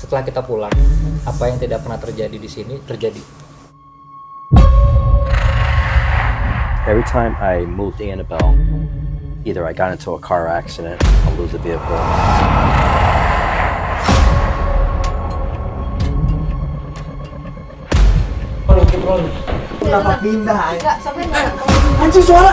setelah kita pulang, apa yang tidak pernah terjadi di sini terjadi. Every time I moved Annabelle, either I got into a car accident or lose a vehicle. Kenapa pindah? Enggak, sampai enggak. Anjing suara.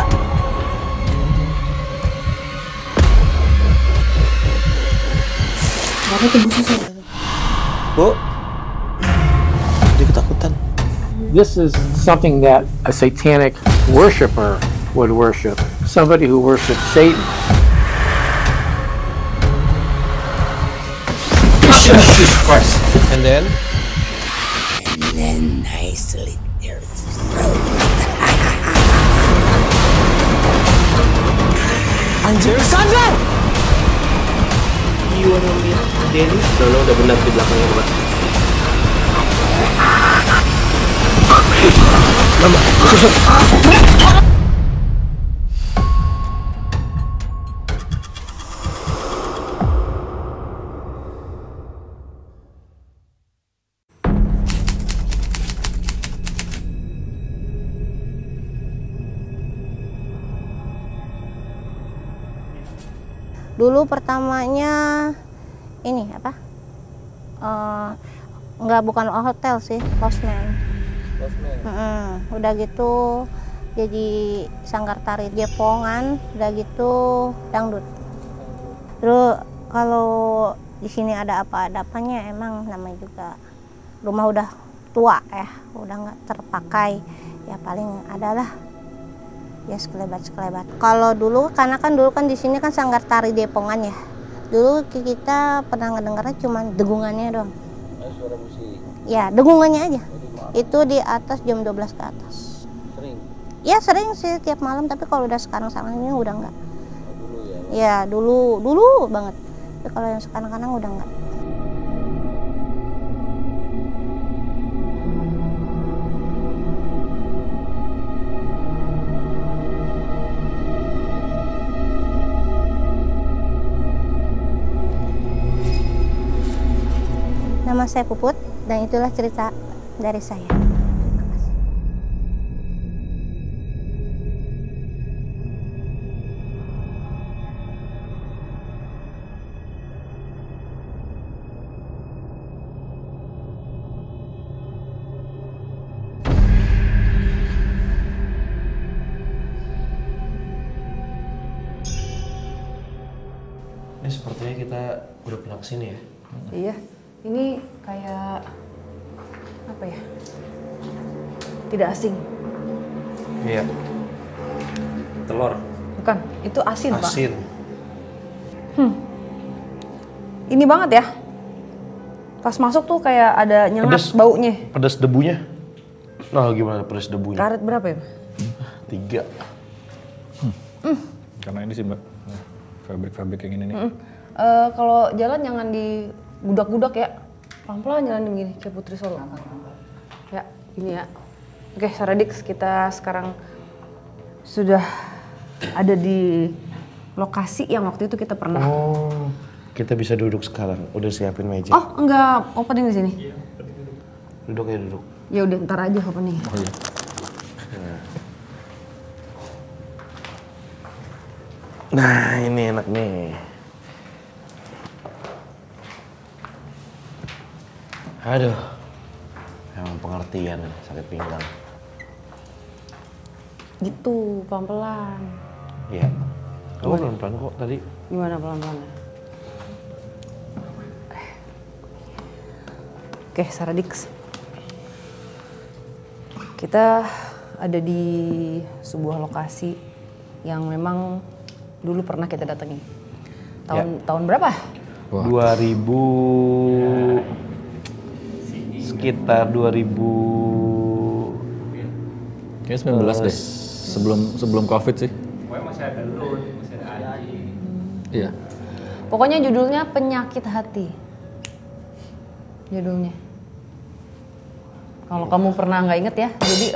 Kenapa tuh busnya? Bu, dia ketakutan. This is something that a satanic worshiper would worship. Somebody who worships Satan. Jesus Christ. And then I slit their throat. Anjir, Sandra! You wanna meet Dennis? Lo udah benar di belakangnya, Pak. Mama, susun. Dulu pertamanya ini apa? Bukan hotel sih, postman. Udah gitu jadi sanggar tari Jepongan, udah gitu dangdut. Terus kalau di sini ada apa-apanya emang namanya juga rumah udah tua ya, udah nggak terpakai, ya paling adalah ya sekelebat. Kalau dulu karena kan dulu kan di sini kan sanggar tari Jepongan ya. Dulu kita pernah ngedengarnya cuma dengungannya doang. Suara musik. Ya, dengungannya aja. Itu di atas jam 12 ke atas. Sering. Ya sering sih tiap malam, tapi kalau udah sekarang ini udah enggak. Dulu ya. Ya dulu banget. Tapi kalau yang sekarang udah enggak. Nama saya Puput dan itulah cerita dari saya. Terima kasih. Ini sepertinya kita udah pernah kesini ya. Iya, ini kayak apa ya? Tidak asing. Iya. Telur. Bukan, itu asin, Pak. Asin. Ini banget ya. Pas masuk tuh kayak ada nyengat Pedes. baunya. Pedas debunya. Nah, gimana pedas debunya? Karet berapa ya? 3. Karena ini sih Mbak, fabrik yang ini nih. Kalau jalan jangan digudak-gudak ya. Pelan-pelan jalan begini, kayak Putri Solo. Ya, ini ya. Oke, Saradix, kita sekarang sudah ada di lokasi yang waktu itu kita pernah. Oh, kita bisa duduk sekarang. Udah siapin meja. Oh, enggak opening di sini. Duduk ya, duduk. Ya udah ntar aja opening. Oh iya. Nah, ini enak nih. Aduh, emang pengertian sakit pinggang. Gitu, pelan-pelan. Iya. Kamu pelan-pelan kok tadi. Gimana pelan-pelan? Oke, Saradix. Kita ada di sebuah lokasi yang memang dulu pernah kita datangi. Tahun berapa? 2000 sekitar 2000 Kayaknya 19 deh. Sebelum Covid sih. Pokoknya masih ada lu, masih ada Aji. Iya. Pokoknya judulnya Penyakit Hati. Judulnya. Kalau kamu pernah nggak inget ya, jadi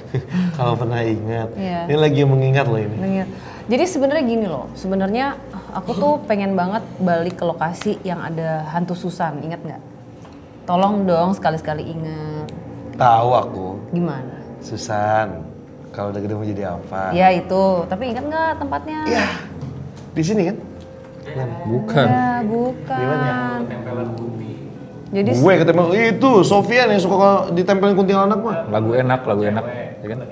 kalau pernah ingat. Iya. Ini lagi mengingat loh ini. Jadi sebenarnya gini loh, sebenarnya aku tuh pengen banget balik ke lokasi yang ada hantu Susan, ingat nggak? Tolong dong sekali-sekali ingat. Tahu aku. Gimana? Susan, kalau udah gede mau jadi apa? Ya itu, tapi ingat nggak tempatnya? Iya, di sini kan? Bukan. Ya, bukan. Jadi Gue ketemu itu Sofian yang suka ditempelin kuntilanak mah. Lagu enak, ya kan?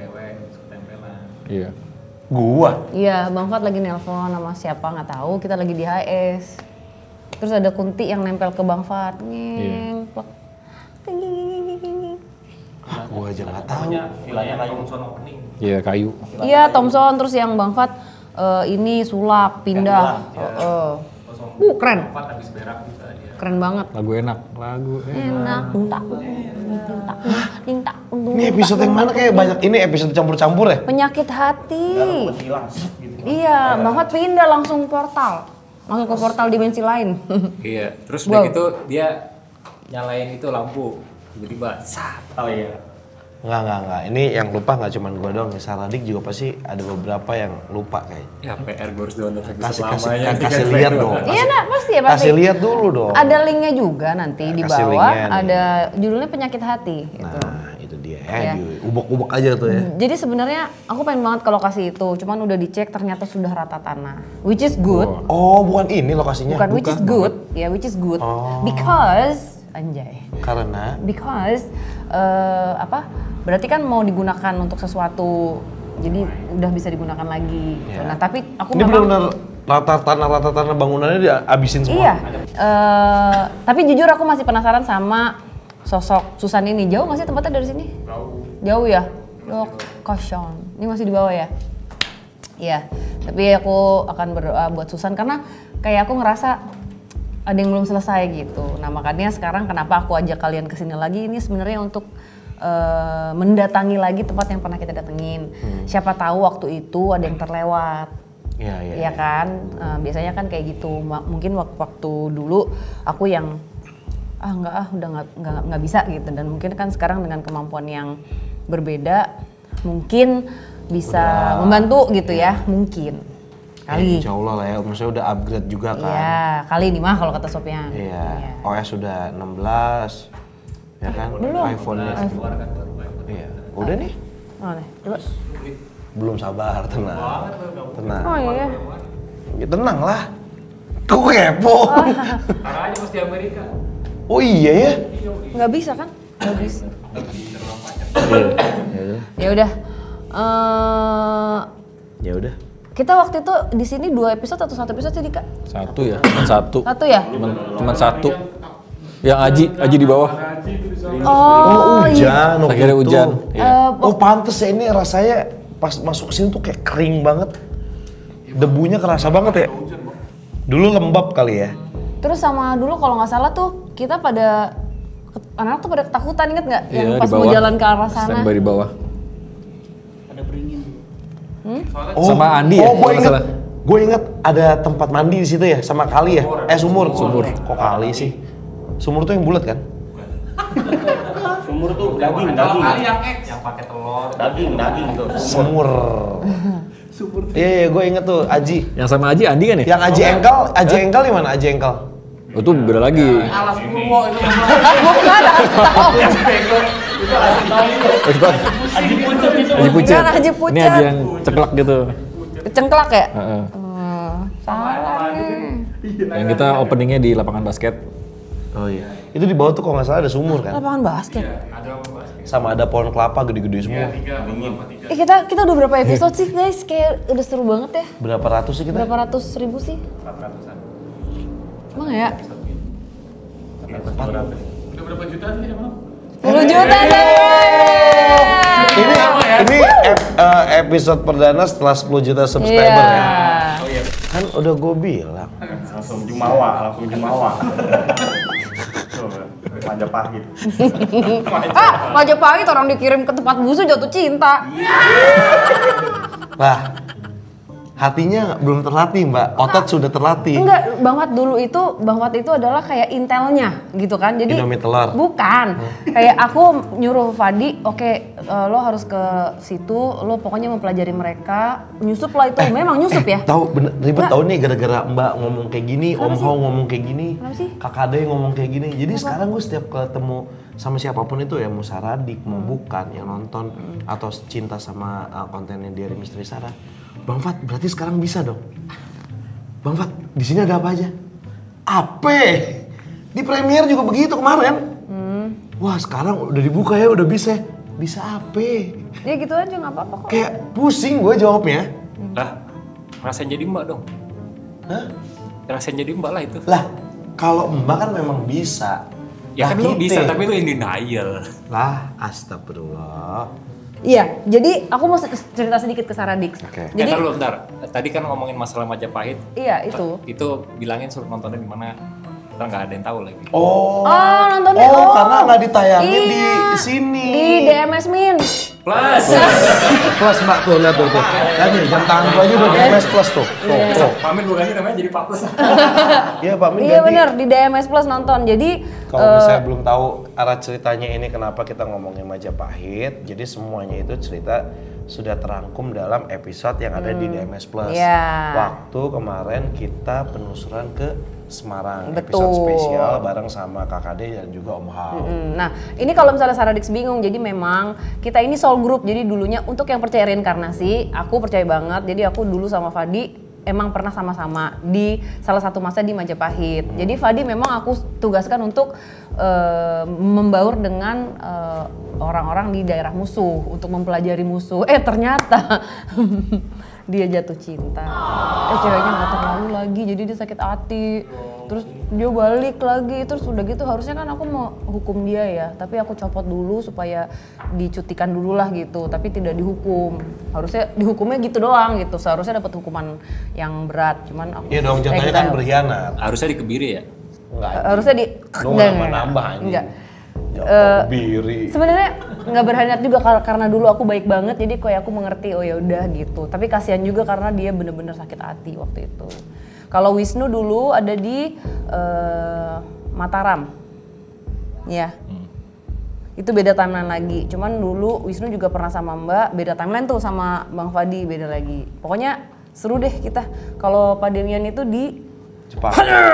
Iya. Gua. Iya, Bang Fat lagi nelpon sama siapa nggak tahu, kita lagi di HS. Terus ada kunti yang nempel ke Bang Fat. Ngeng, plek. Ting, ting, ting, ting, ting, ting. Gua aja nggak tahu. Iya, kayu. Iya, Thompson, terus yang Bang Fat ini sulap pindah. Keren. Keren banget. Lagu enak. Enak. Ini episode yang mana kayak banyak ini episode campur-campur ya? Penyakit hati. Iya, Bang Fat pindah langsung portal. Langsung ke portal dimensi lain. Iya, terus udah gitu dia nyalain itu lampu. Tiba-tiba sat. Oh iya. Enggak. Ini yang lupa nggak cuma gua doang. Saradik juga pasti ada beberapa yang lupa kayaknya. Ya PR gue harus download episode lamanya. Kasih lihat dong. Iya, nak pasti ya pasti. Kasih lihat dulu dong. Ada linknya juga nanti di Kasih bawah. linknya Ada judulnya Penyakit Hati. Gitu. Nah, itu dia ya. Ubek-ubek aja tuh ya. Jadi sebenarnya aku pengen banget ke lokasi itu, cuman udah dicek ternyata sudah rata tanah, which is good. Oh, bukan ini lokasinya? Bukan, which is good. Ya, which is good. Because anjay. Karena? Because berarti kan mau digunakan untuk sesuatu, jadi udah bisa digunakan lagi. Ya. Nah, tapi aku ini memang benar-benar rata tanah bangunannya dihabisin semua. iya. Tapi jujur aku masih penasaran sama sosok Susan ini. Jauh nggak sih tempatnya dari sini? Jauh ya. Oh, kosong. Ini masih di bawah ya? Iya. Tapi aku akan berdoa buat Susan karena kayak aku ngerasa ada yang belum selesai gitu. Nah, makanya sekarang kenapa aku ajak kalian kesini lagi ini sebenarnya untuk mendatangi lagi tempat yang pernah kita datengin. Siapa tahu waktu itu ada yang terlewat. Iya kan? Biasanya kan kayak gitu. Mungkin waktu dulu aku yang udah nggak bisa gitu, dan mungkin kan sekarang dengan kemampuan yang berbeda mungkin bisa membantu gitu ya, mungkin kali. Insya Allah lah ya, maksudnya udah upgrade juga kan. Iya, kali ini mah kalau kata Sofian. Iya, OS sudah 16, ya kan? Belum. iPhone-nya. Iya, udah nih. Oh, nih, coba. Belum sabar, tenang. Oh iya. Ya, tenang lah. Kok kepo? Karena aja mesti Amerika. Oh iya ya? Nggak bisa kan? Nggak bisa. Ya udah. Ya udah. Kita waktu itu di sini 2 episode atau 1 episode sih, Dika? Satu ya, satu. Satu ya? Cuman satu. Yang Aji di bawah. Oh, hujan. Iya. Akhirnya hujan. Oh pantes ya, ini rasanya pas masuk sini tuh kayak kering banget. Debunya kerasa banget ya. Dulu lembab kali ya. Terus sama dulu kalau nggak salah tuh kita pada anak tuh pada ketakutan, inget nggak? Yang pas mau jalan ke arah sana. Standby di bawah. Ada beringin. Sama Andi ya? Gue inget ada tempat mandi di situ ya, sama kali ya. Sumur. Kok kali sih? Sumur tuh yang bulat kan? Sumur tuh daging. Kali yang X yang pakai telur. Daging tuh. Sumur. Iya, gue inget tuh Aji. Yang sama Aji Andi kan ya? Yang Aji Engkel di mana? Aji Engkel. Oh, itu beda lagi. Alas Purwo itu. Bukan, Aji Pucet itu. Aji Pucet. Bukan, Aji Pucet. Ini Aji yang ceklak gitu. Cengklak ya? Salah nih. Yang kita openingnya di lapangan basket. Oh iya. Itu di bawah tuh kalau nggak salah ada sumur kan? Lapangan basket. Sama ada pohon kelapa gede-gede semua. Kita udah berapa episode sih guys? Kayak udah seru banget ya. Berapa ratus sih kita? Berapa ratus ribu sih? 400-an. Emang ya? Udah berapa juta sih emang? 10 juta deh! Ini episode perdana setelah 10 juta subscriber ya. Oh iya. Kan udah gue bilang. Langsung Jumawa. Majapahit. Majapahit orang dikirim ke tempat busuk jatuh cinta. Lah, Hatinya belum terlatih Mbak, otot sudah terlatih. Enggak, Bang Wat itu adalah kayak intelnya gitu kan. Jadi Indomie telur. Bukan. Kayak aku nyuruh Fadi, oke, lo harus ke situ, lo pokoknya mempelajari mereka, nyusup lah itu. Memang nyusup ya. Tahu bener ribet tahu nih gara-gara Mbak ngomong kayak gini, Om Ho ngomong kayak gini, Kakak Ade ngomong kayak gini. Jadi sekarang gue setiap ketemu sama siapapun itu ya, mau Saradik, mau bukan yang nonton atau cinta sama kontennya Diary Misteri Sarah. Bang Fat, berarti sekarang bisa dong. Bang Fat, di sini ada apa aja? Ape. Di Premiere juga begitu kemarin. Wah, sekarang udah dibuka ya, udah bisa. Bisa ape. Ya gitu aja nggak apa-apa kok. Kayak pusing gue jawabnya. Lah, rasain jadi Mbak dong. Hah? Rasain jadi Mbak lah itu. Lah, kalau Mbak kan memang bisa. Ya kan lu bisa, tapi lu in denial. Lah, astagfirullah. Iya, jadi aku mau cerita sedikit ke Saradix. Jadi bentar. Tadi kan ngomongin masalah Majapahit. Iya, itu. Itu bilangin suruh nontonnya di mana. Ntar nggak ada yang tahu lagi. Nontonnya. Karena nggak ditayangin di sini. Di DMS Min. Plus. Plus Mbak tuh, lihat tuh. Lihat nih, jam tangan gua aja udah DMS Plus tuh. Tuh. Pamin bukannya namanya jadi Pak Plus. Iya Pak Min. Iya bener, di DMS Plus nonton. Jadi kalau misalnya belum tahu arah ceritanya ini kenapa kita ngomongin Majapahit, jadi semuanya itu cerita sudah terangkum dalam episode yang ada di DMS Plus. Waktu kemarin kita penelusuran ke Semarang, episode spesial bareng sama KKD dan juga Om Hao. Nah, ini kalau misalnya Saradix bingung, jadi memang kita ini soul group. Jadi dulunya untuk yang percaya reinkarnasi, aku percaya banget. Jadi aku dulu sama Fadi emang pernah sama-sama di salah satu masa di Majapahit. Jadi Fadi memang aku tugaskan untuk membaur dengan orang-orang di daerah musuh untuk mempelajari musuh. Ternyata dia jatuh cinta. Ceweknya nggak terlalu lagi, jadi dia sakit hati. Terus dia balik lagi, terus udah gitu harusnya kan aku mau hukum dia ya, tapi aku copot dulu supaya dicutikan dulu lah gitu, tapi tidak dihukum. Harusnya dihukumnya gitu doang gitu, seharusnya dapat hukuman yang berat, cuman aku. Iya dong, jatuhnya kan berkhianat. Harusnya dikebiri ya? Enggak. Harusnya di. Nambah aja. Enggak. Kebiri. Sebenarnya nggak berkhianat juga karena dulu aku baik banget, jadi kayak aku mengerti, oh ya udah gitu. Tapi kasihan juga karena dia bener-bener sakit hati waktu itu. Kalau Wisnu dulu ada di Mataram, ya. Itu beda timeline lagi. Cuman dulu Wisnu juga pernah sama Mbak, beda timeline tuh sama Bang Fadi, beda lagi. Pokoknya seru deh kita. Kalau Pak Demian itu di Jepang.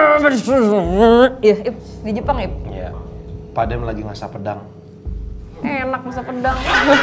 Iya, di Jepang ya. Iya. Pak Dem lagi masak pedang. Enak masak pedang.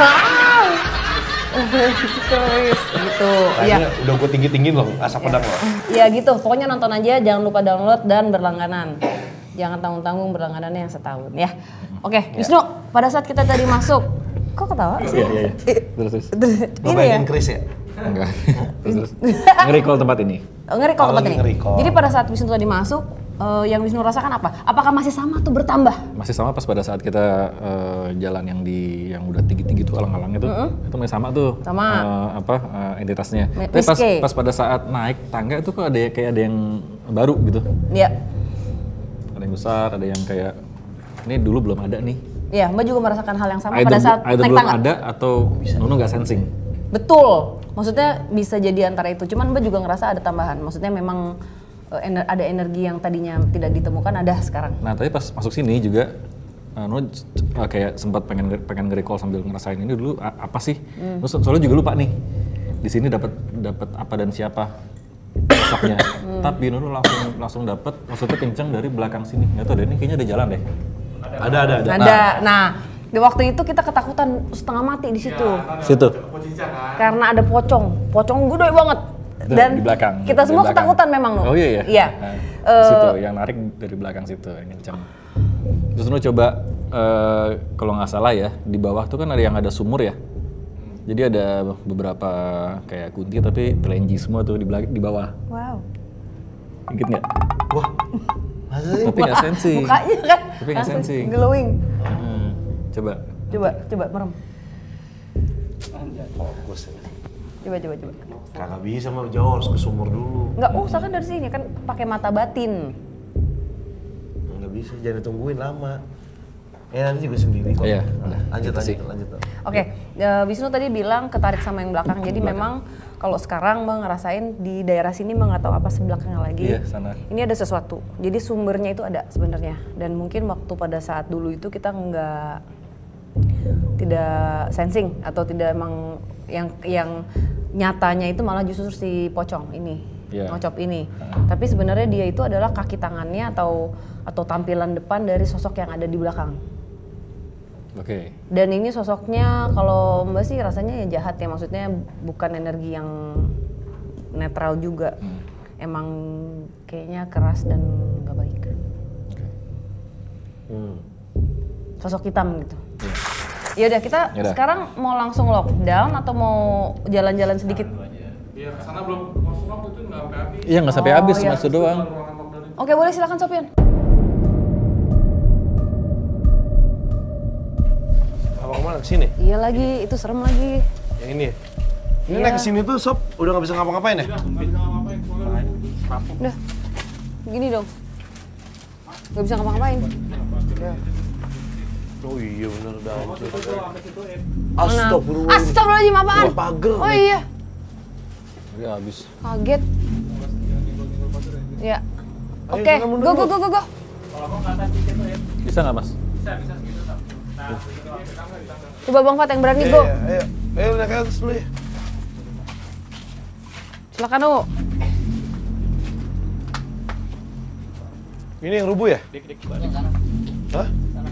Terus gitu. Iya. Udah gue tinggi-tinggiin loh, masak pedang loh. Iya gitu. Pokoknya nonton aja, jangan lupa download dan berlangganan. Jangan tanggung-tanggung berlangganannya yang setahun ya. Oke, Wisnu, pada saat kita tadi masuk, kok ketawa sih? Iya. Terus. Lo bayangin Chris ya? Enggak. Terus. Nge-recall tempat ini. Nge-recall tempat ini. Jadi pada saat Wisnu tadi masuk, yang Wisnu rasakan apa? Apakah masih sama atau bertambah? Masih sama pas pada saat kita jalan yang udah tinggi-tinggi tuh alang-alang itu masih sama tuh. Sama. Entitasnya. Tapi pas pada saat naik tangga itu kok ada yang baru gitu. Iya. Ada yang besar, ada yang kayak ini dulu belum ada nih. Iya, Mbak juga merasakan hal yang sama pada saat naik belum tangga. ada atau Nunu nggak sensing. Betul. Maksudnya bisa jadi antara itu. Cuman Mbak juga ngerasa ada tambahan. Maksudnya memang ada energi yang tadinya tidak ditemukan ada sekarang. Nah, tapi pas masuk sini juga kayak sempat pengen nge-recall sambil ngerasain ini dulu apa sih? Terus soalnya juga lupa nih. Di sini dapat apa dan siapa sosoknya. Tapi Nunu langsung dapat maksudnya kenceng dari belakang sini. Enggak tahu deh, ini kayaknya ada jalan deh. Ada. Nah, di waktu itu kita ketakutan setengah mati di situ. Situ. Karena ada pocong gede banget. Dan di belakang. Kita semua ketakutan memang, Oh iya. Iya. Di situ yang narik dari belakang situ yang kencang. Terus Nunu coba kalau nggak salah ya, di bawah tuh kan ada sumur ya. Jadi ada beberapa kayak kunti tapi telenji semua tuh di bawah. Wow. Ingat nggak? Wah. Tapi nggak sensing. Mukanya kan. Tapi nggak sensing. Glowing. Coba merem. Fokus ya. Coba. Kagak bisa mah jauh harus ke sumur dulu. Nggak usah kan dari sini kan pakai mata batin. Nggak bisa, jangan ditungguin lama. Nanti juga sendiri kok. Iya, lanjut. Oke, Wisnu tadi bilang ketarik sama yang belakang. Jadi memang kalau sekarang Bang ngerasain di daerah sini Bang nggak tahu apa sebelakangnya lagi. Iya, sana. Ini ada sesuatu. Jadi sumbernya itu ada sebenarnya. Dan mungkin waktu pada saat dulu itu kita tidak sensing atau tidak emang yang nyatanya itu malah justru si pocong ini, ngocop ini. Tapi sebenarnya dia itu adalah kaki tangannya atau tampilan depan dari sosok yang ada di belakang. Oke. Dan ini sosoknya kalau Mbak sih rasanya ya jahat ya, maksudnya bukan energi yang netral juga. Emang kayaknya keras dan gak baik. Sosok hitam gitu. Ya udah kita sekarang mau langsung lockdown atau mau jalan-jalan sedikit? Iya, kesana belum masuk waktu itu nggak sampai habis. Iya nggak sampai habis, cuma itu doang. Oke boleh silakan Sopyan. Apa kemana kesini? Iya lagi, itu serem lagi. Yang ini ya? Ini naik kesini tuh Sob udah nggak bisa ngapa-ngapain ya? Nggak bisa ngapa-ngapain, Udah, gini dong. Nggak bisa ngapa-ngapain. Oh iya bener udah hancur. Astagfirullah. Astagfirullahaladzim apaan? Pager. Oh iya. Udah habis. Kaget. Ya. Oke, go. Bisa nggak Mas? Bisa segitu Sob. Nah, Coba Bang Fat yang berani go. Ayo naik atas dulu ya. Silakan Bu. Ini yang rubuh ya? Hah?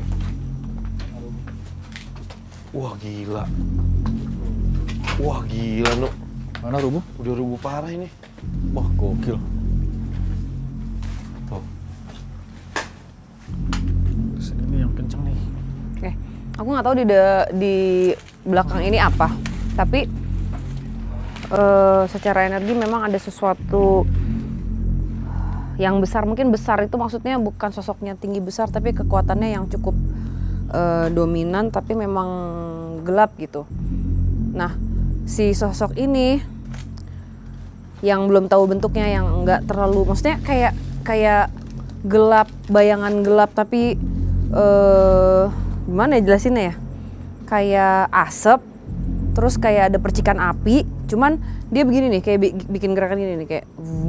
Wah gila. Wah gila Nuk. Mana rubuh? Udah rubuh parah ini. Wah gokil. Tuh. Sini nih yang kenceng nih. Oke, aku nggak tahu di belakang ini apa, tapi secara energi memang ada sesuatu yang besar. Mungkin besar itu maksudnya bukan sosoknya tinggi besar, tapi kekuatannya yang cukup dominan, tapi memang gelap gitu. Nah, si sosok ini yang belum tahu bentuknya, yang nggak terlalu, maksudnya kayak gelap, bayangan gelap, tapi gimana ya jelasinnya ya? Kayak asap, terus kayak ada percikan api, cuman dia begini nih, kayak bikin gerakan ini nih, kayak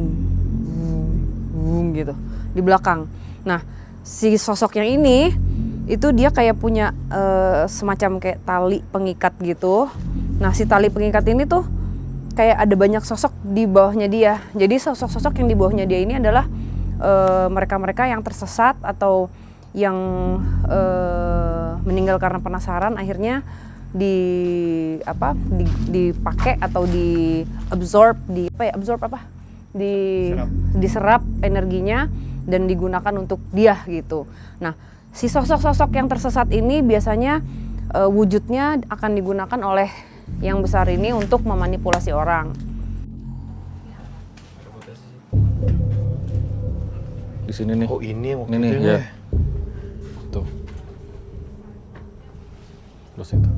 vum gitu di belakang. Nah, si sosok yang ini itu dia kayak punya semacam kayak tali pengikat gitu. Nah, si tali pengikat ini tuh kayak ada banyak sosok di bawahnya dia. Jadi sosok-sosok yang di bawahnya dia ini adalah mereka-mereka yang tersesat atau yang meninggal karena penasaran, akhirnya dipakai atau diserap energinya dan digunakan untuk dia gitu. Nah, si sosok-sosok yang tersesat ini biasanya wujudnya akan digunakan oleh yang besar ini untuk memanipulasi orang. Di sini nih. Oh ini yang ini nih ya. Tuh. Terus itu.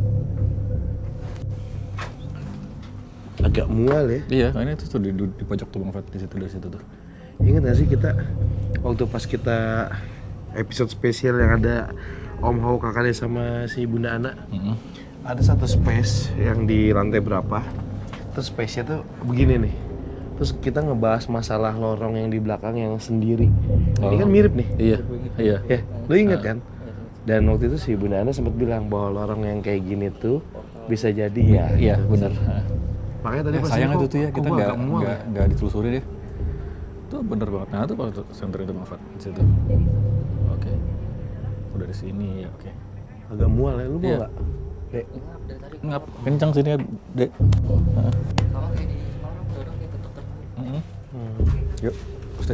Agak mual ya. Iya, ini tuh di pojok tuh Bang Fat, di situ, dari situ tuh. Ingat gak sih kita waktu pas kita episode spesial yang ada Om Ho, kakaknya sama si Bunda Ana, ada satu space yang di lantai berapa, terus space-nya tuh begini nih, terus kita ngebahas masalah lorong yang di belakang yang sendiri. Ini kan mirip nih. Iya. Ya, lu inget kan? Dan waktu itu si Bunda Ana sempat bilang bahwa lorong yang kayak gini tuh bisa jadi ya. Iya, benar. Makanya tadi pas sayang itu tuh ya, kita nggak ditelusuri deh. Itu bener banget. Nah, itu kalau center itu Bang Fat di situ. Oke. Udah di sini ya, oke. Agak mual ya, lu mau nggak? Dek. Ngap, kencang sini ya, Dek. Kalau kayak di orang udah kayak ketuk-ketuk. Yuk, pasti.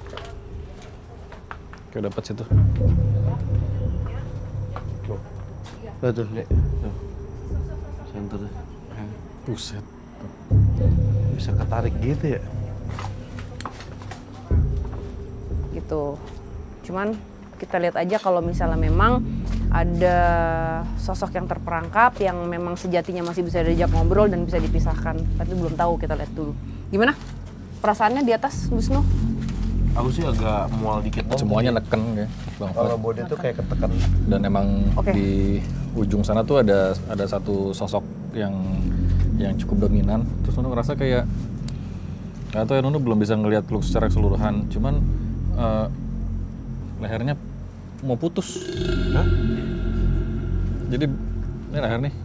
Kayak dapat situ. Tuh, Dek. Tuh. Center. Buset. Bisa ketarik gitu ya? Gitu. Cuman kita lihat aja kalau misalnya memang ada sosok yang terperangkap yang memang sejatinya masih bisa diajak ngobrol dan bisa dipisahkan. Tapi belum tahu, kita lihat dulu. Gimana? Perasaannya di atas, Wisnu? Aku sih agak mual dikit. Semuanya neken ya, Bang Fat. Kalau body tuh kayak ketekan. Dan emang di ujung sana tuh ada satu sosok yang yang cukup dominan. Terus Nuno ngerasa kayak nggak tahu ya, Nuno belum bisa ngelihat lu secara keseluruhan. Cuman lehernya mau putus. Hah? Jadi ini leher nih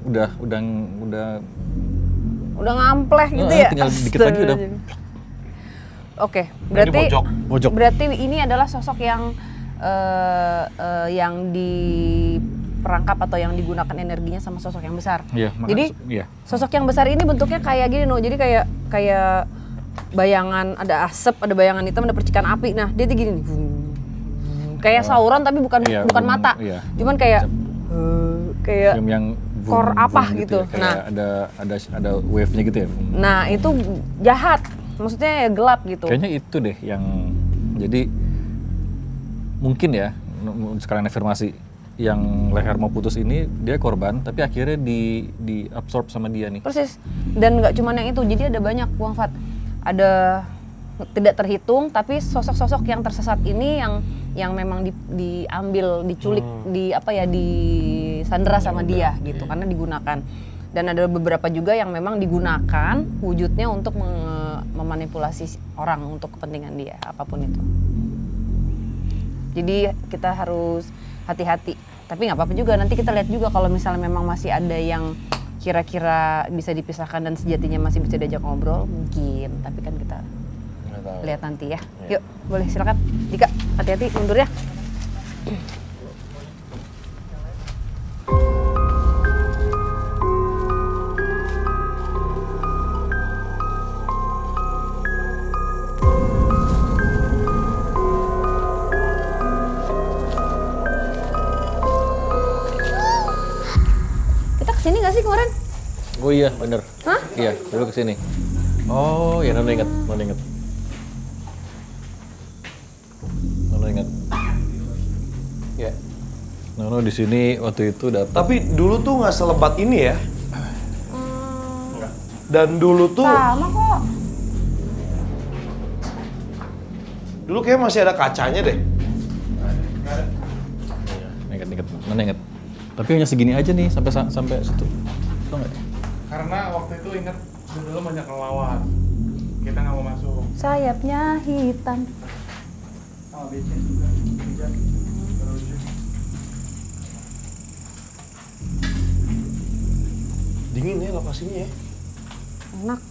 udah ngampleh gitu ya. Tinggal dikit lagi udah. Oke, berarti Pojok. berarti ini adalah sosok yang diperangkap atau yang digunakan energinya sama sosok yang besar. Iya, jadi sosok yang besar ini bentuknya kayak gini no. Jadi kayak bayangan, ada asap, ada bayangan hitam, ada percikan api. Nah, dia tuh gini nih. Kayak Sauron tapi bukan mata. Iya. Cuman kayak yang core apa gitu. Ya, nah, ada wave-nya gitu ya. Nah, itu jahat. Maksudnya gelap gitu. Kayaknya itu deh yang jadi mungkin ya sekalian afirmasi yang leher mau putus ini dia korban tapi akhirnya diabsorb sama dia nih. Persis. Dan nggak cuma yang itu. Jadi ada banyak Bang Fat. Ada tidak terhitung tapi sosok-sosok yang tersesat ini yang memang diambil, diculik, disandera sama dia gitu karena digunakan. Dan ada beberapa juga yang memang digunakan wujudnya untuk memanipulasi orang untuk kepentingan dia, apapun itu. Jadi kita harus hati-hati. Tapi nggak apa-apa juga, nanti kita lihat juga kalau misalnya memang masih ada yang kira-kira bisa dipisahkan dan sejatinya masih bisa diajak ngobrol, mungkin. Tapi kan kita lihat nanti ya. Yuk, boleh silakan. Dika, hati-hati mundur ya. Kesini nggak sih kemarin? Oh iya, bener. Hah? Iya, dulu kesini. Oh iya, Nono inget. Ya. Nono di sini waktu itu datang. Tapi dulu tuh nggak selebat ini ya. Dan dulu tuh. Sama kok. Dulu kayak masih ada kacanya deh. Ingat. Nono inget. Tapi hanya segini aja nih sampai situ. Tau nggak? Karena waktu itu ingat dulu banyak ngelawan. Kita nggak mau masuk. Sayapnya hitam. Sama BC juga. Dingin ya lokasinya ya. Enak.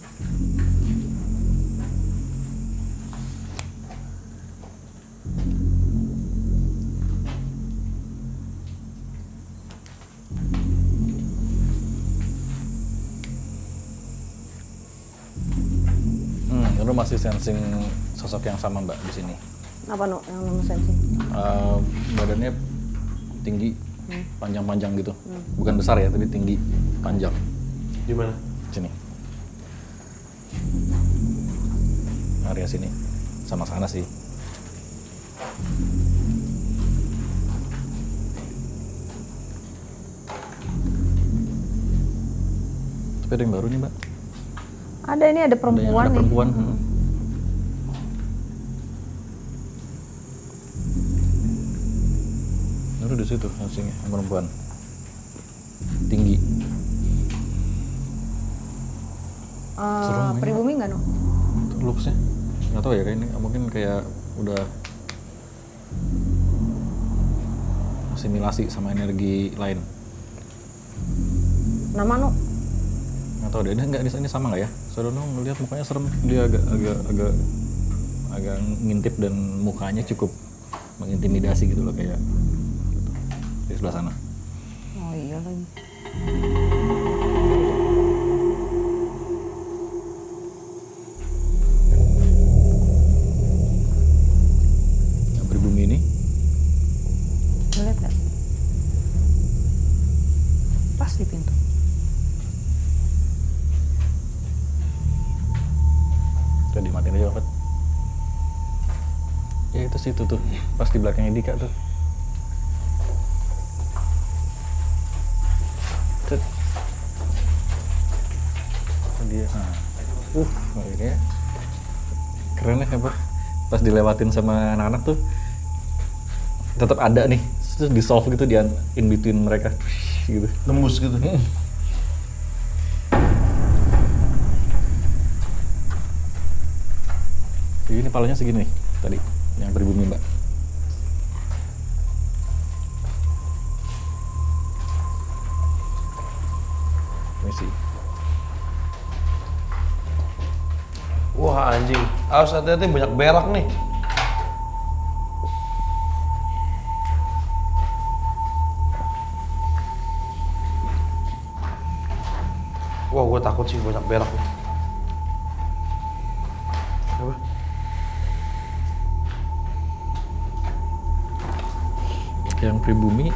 Nono masih sensing sosok yang sama Mbak di sini. Apa no yang Nono sensing? Badannya tinggi, panjang-panjang gitu. Bukan besar ya, tapi tinggi, panjang. Di mana? Sini. Area sini. Sama sana sih. Tapi ada yang baru nih Mbak. Ada, ini ada perempuan nih. Perempuan. Itu di situ langsung perempuan. Tinggi. Pribumi nggak no? Itu looks-nya. Nggak tahu ya, kayak ini mungkin kayak udah asimilasi sama energi lain. Nama no? Nggak tahu deh, nggak di sini sama nggak ya? Soalnya ngeliat mukanya serem, dia agak ngintip dan mukanya cukup mengintimidasi gitu loh kayak gitu. Di sebelah sana. Oh iya lagi. Yang pribumi ini? Lihat nggak? Pas di pintu. Udah dimatiin aja, Pak. Ya itu situ tuh, pas di belakangnya Dika tuh. Cet. Dia, akhirnya keren ya, hebat. Pas dilewatin sama anak-anak tuh, tetap ada nih, terus di solve gitu di in between mereka, gitu. Tembus gitu. Ini palanya segini nih, tadi yang pribumi Mbak. Misi. Wah anjing, awas hati-hati banyak berak nih. Wah, gue takut sih banyak berak nih. Apa? Yang pribumi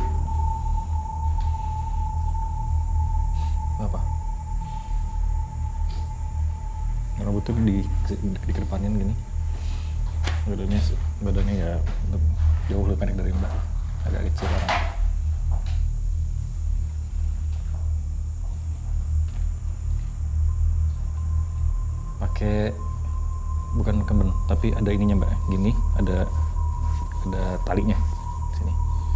apa? Rambutnya di kedepanin gini. Badannya ya jauh lebih pendek dari Mbak. Agak kecil orang. Pakai bukan kemben, tapi ada ininya Mbak. Gini, ada talinya di sini.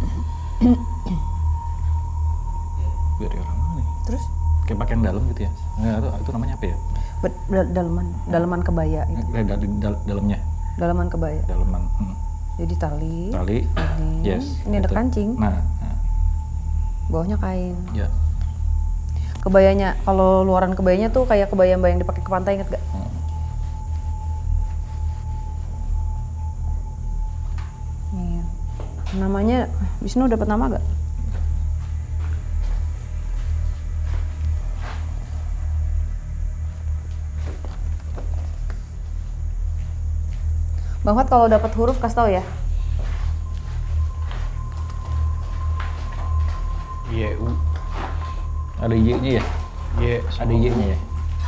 Biar orang mana nih? Terus? Kayak pakaian dalam gitu ya? Nggak, itu namanya apa ya? Dalaman kebaya itu. Dalamnya. Dalaman kebaya. Dalaman. Jadi tali. Ini. Yes. Ini ada gitu. kancing. Nah. Bawahnya kain. Ya. Kebayanya, kalau luaran kebayanya tuh kayak kebaya yang dipakai ke pantai, inget gak? Nih, namanya Wisnu dapat nama gak? Bang Fat kalau dapat huruf kasih tahu ya. YU. Ada Y-nya ya? Y. Ada Y-nya ya?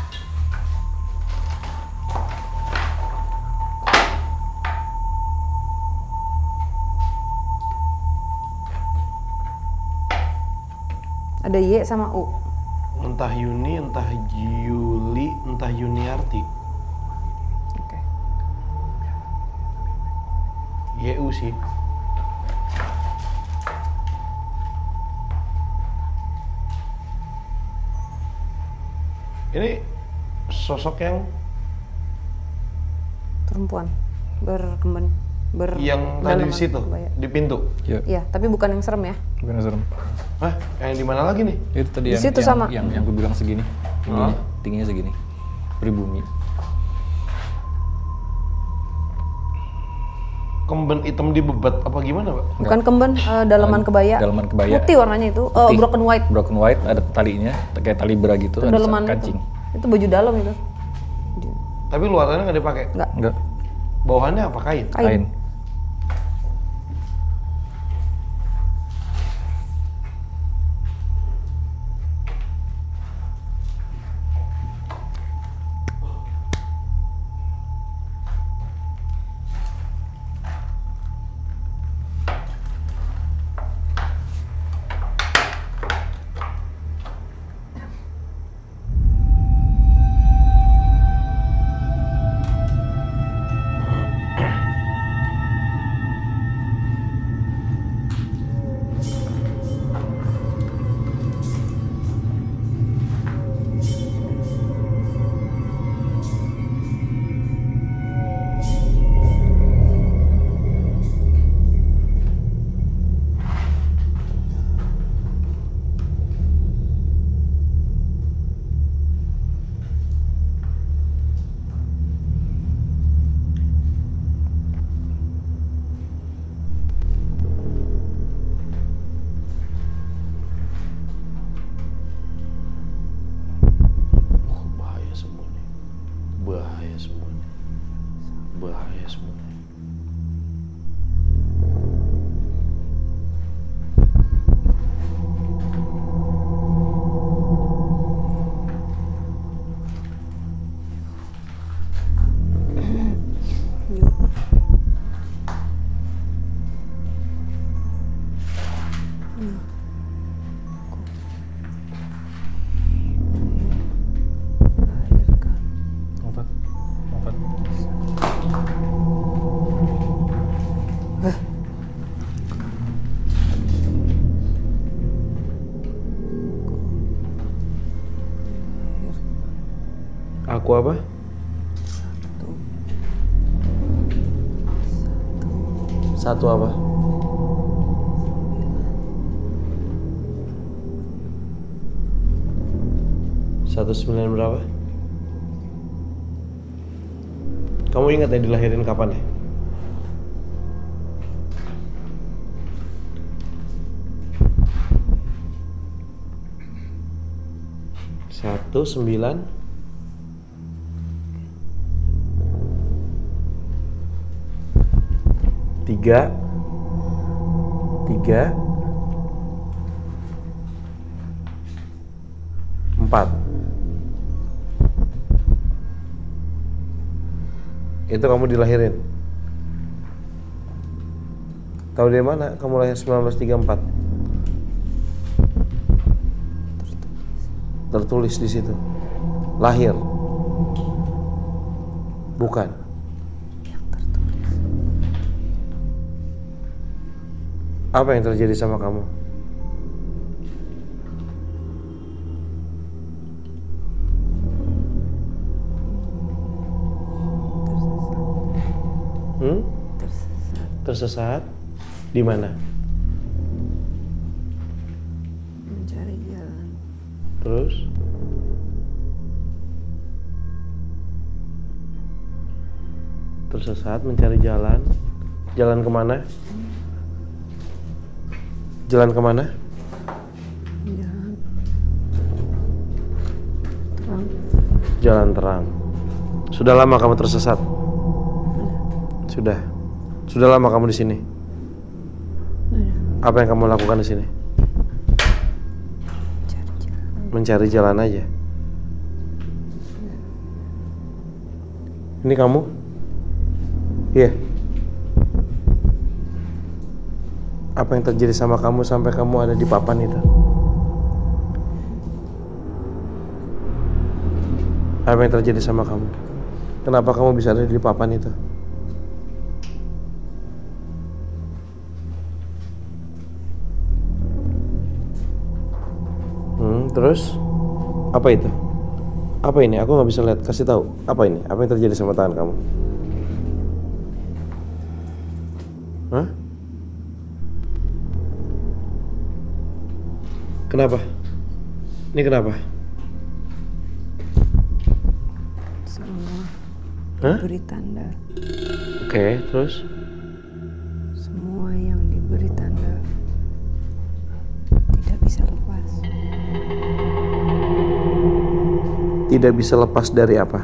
Ada Y sama U. Entah Yuni, entah Yuli, entah Yuniarti. Oke. YU sih. Ini sosok yang perempuan berkemben yang tadi di situ di pintu. Iya, tapi bukan yang serem ya. Bukan yang serem. Hah? Yang di mana lagi nih? Itu tadi di situ sama. Yang gue bilang segini. Tingginya segini. Pribumi. Kemben hitam di bebat apa gimana, Pak? Bukan kemben, dalaman kebaya. Dalaman kebaya. Putih warnanya itu, broken white. Broken white, ada talinya, kayak tali bra gitu, itu ada dalaman kancing. Itu baju dalam itu. Tapi luarannya nggak dipakai? Nggak. Bawahannya apa, kain? Kain. Bahaya semuanya. Aku apa? Satu apa? Satu 9 berapa? Kamu ingat ya dilahirin kapan ya? Satu 9 3 4. Itu kamu dilahirin. Tahu dari mana kamu lahir 1934? Tertulis di situ. Lahir. Bukan. Apa yang terjadi sama kamu? Tersesat. Di mana? Mencari jalan. Terus? Tersesat mencari jalan. Jalan kemana? Jalan kemana? Jalan terang. Jalan terang. Sudah lama kamu tersesat? Sudah. Sudah lama kamu di sini? Apa yang kamu lakukan di sini? Mencari jalan aja. Ini kamu? Iya. Apa yang terjadi sama kamu sampai kamu ada di papan itu? Apa yang terjadi sama kamu? Kenapa kamu bisa ada di papan itu? Terus? Apa itu? Apa ini? Aku nggak bisa lihat. Kasih tahu. Apa ini? Apa yang terjadi sama tangan kamu? Hah? Kenapa? Ini kenapa? Semua Hah? diberi tanda. Oke, terus? Semua yang diberi tanda tidak bisa lepas. Tidak bisa lepas dari apa?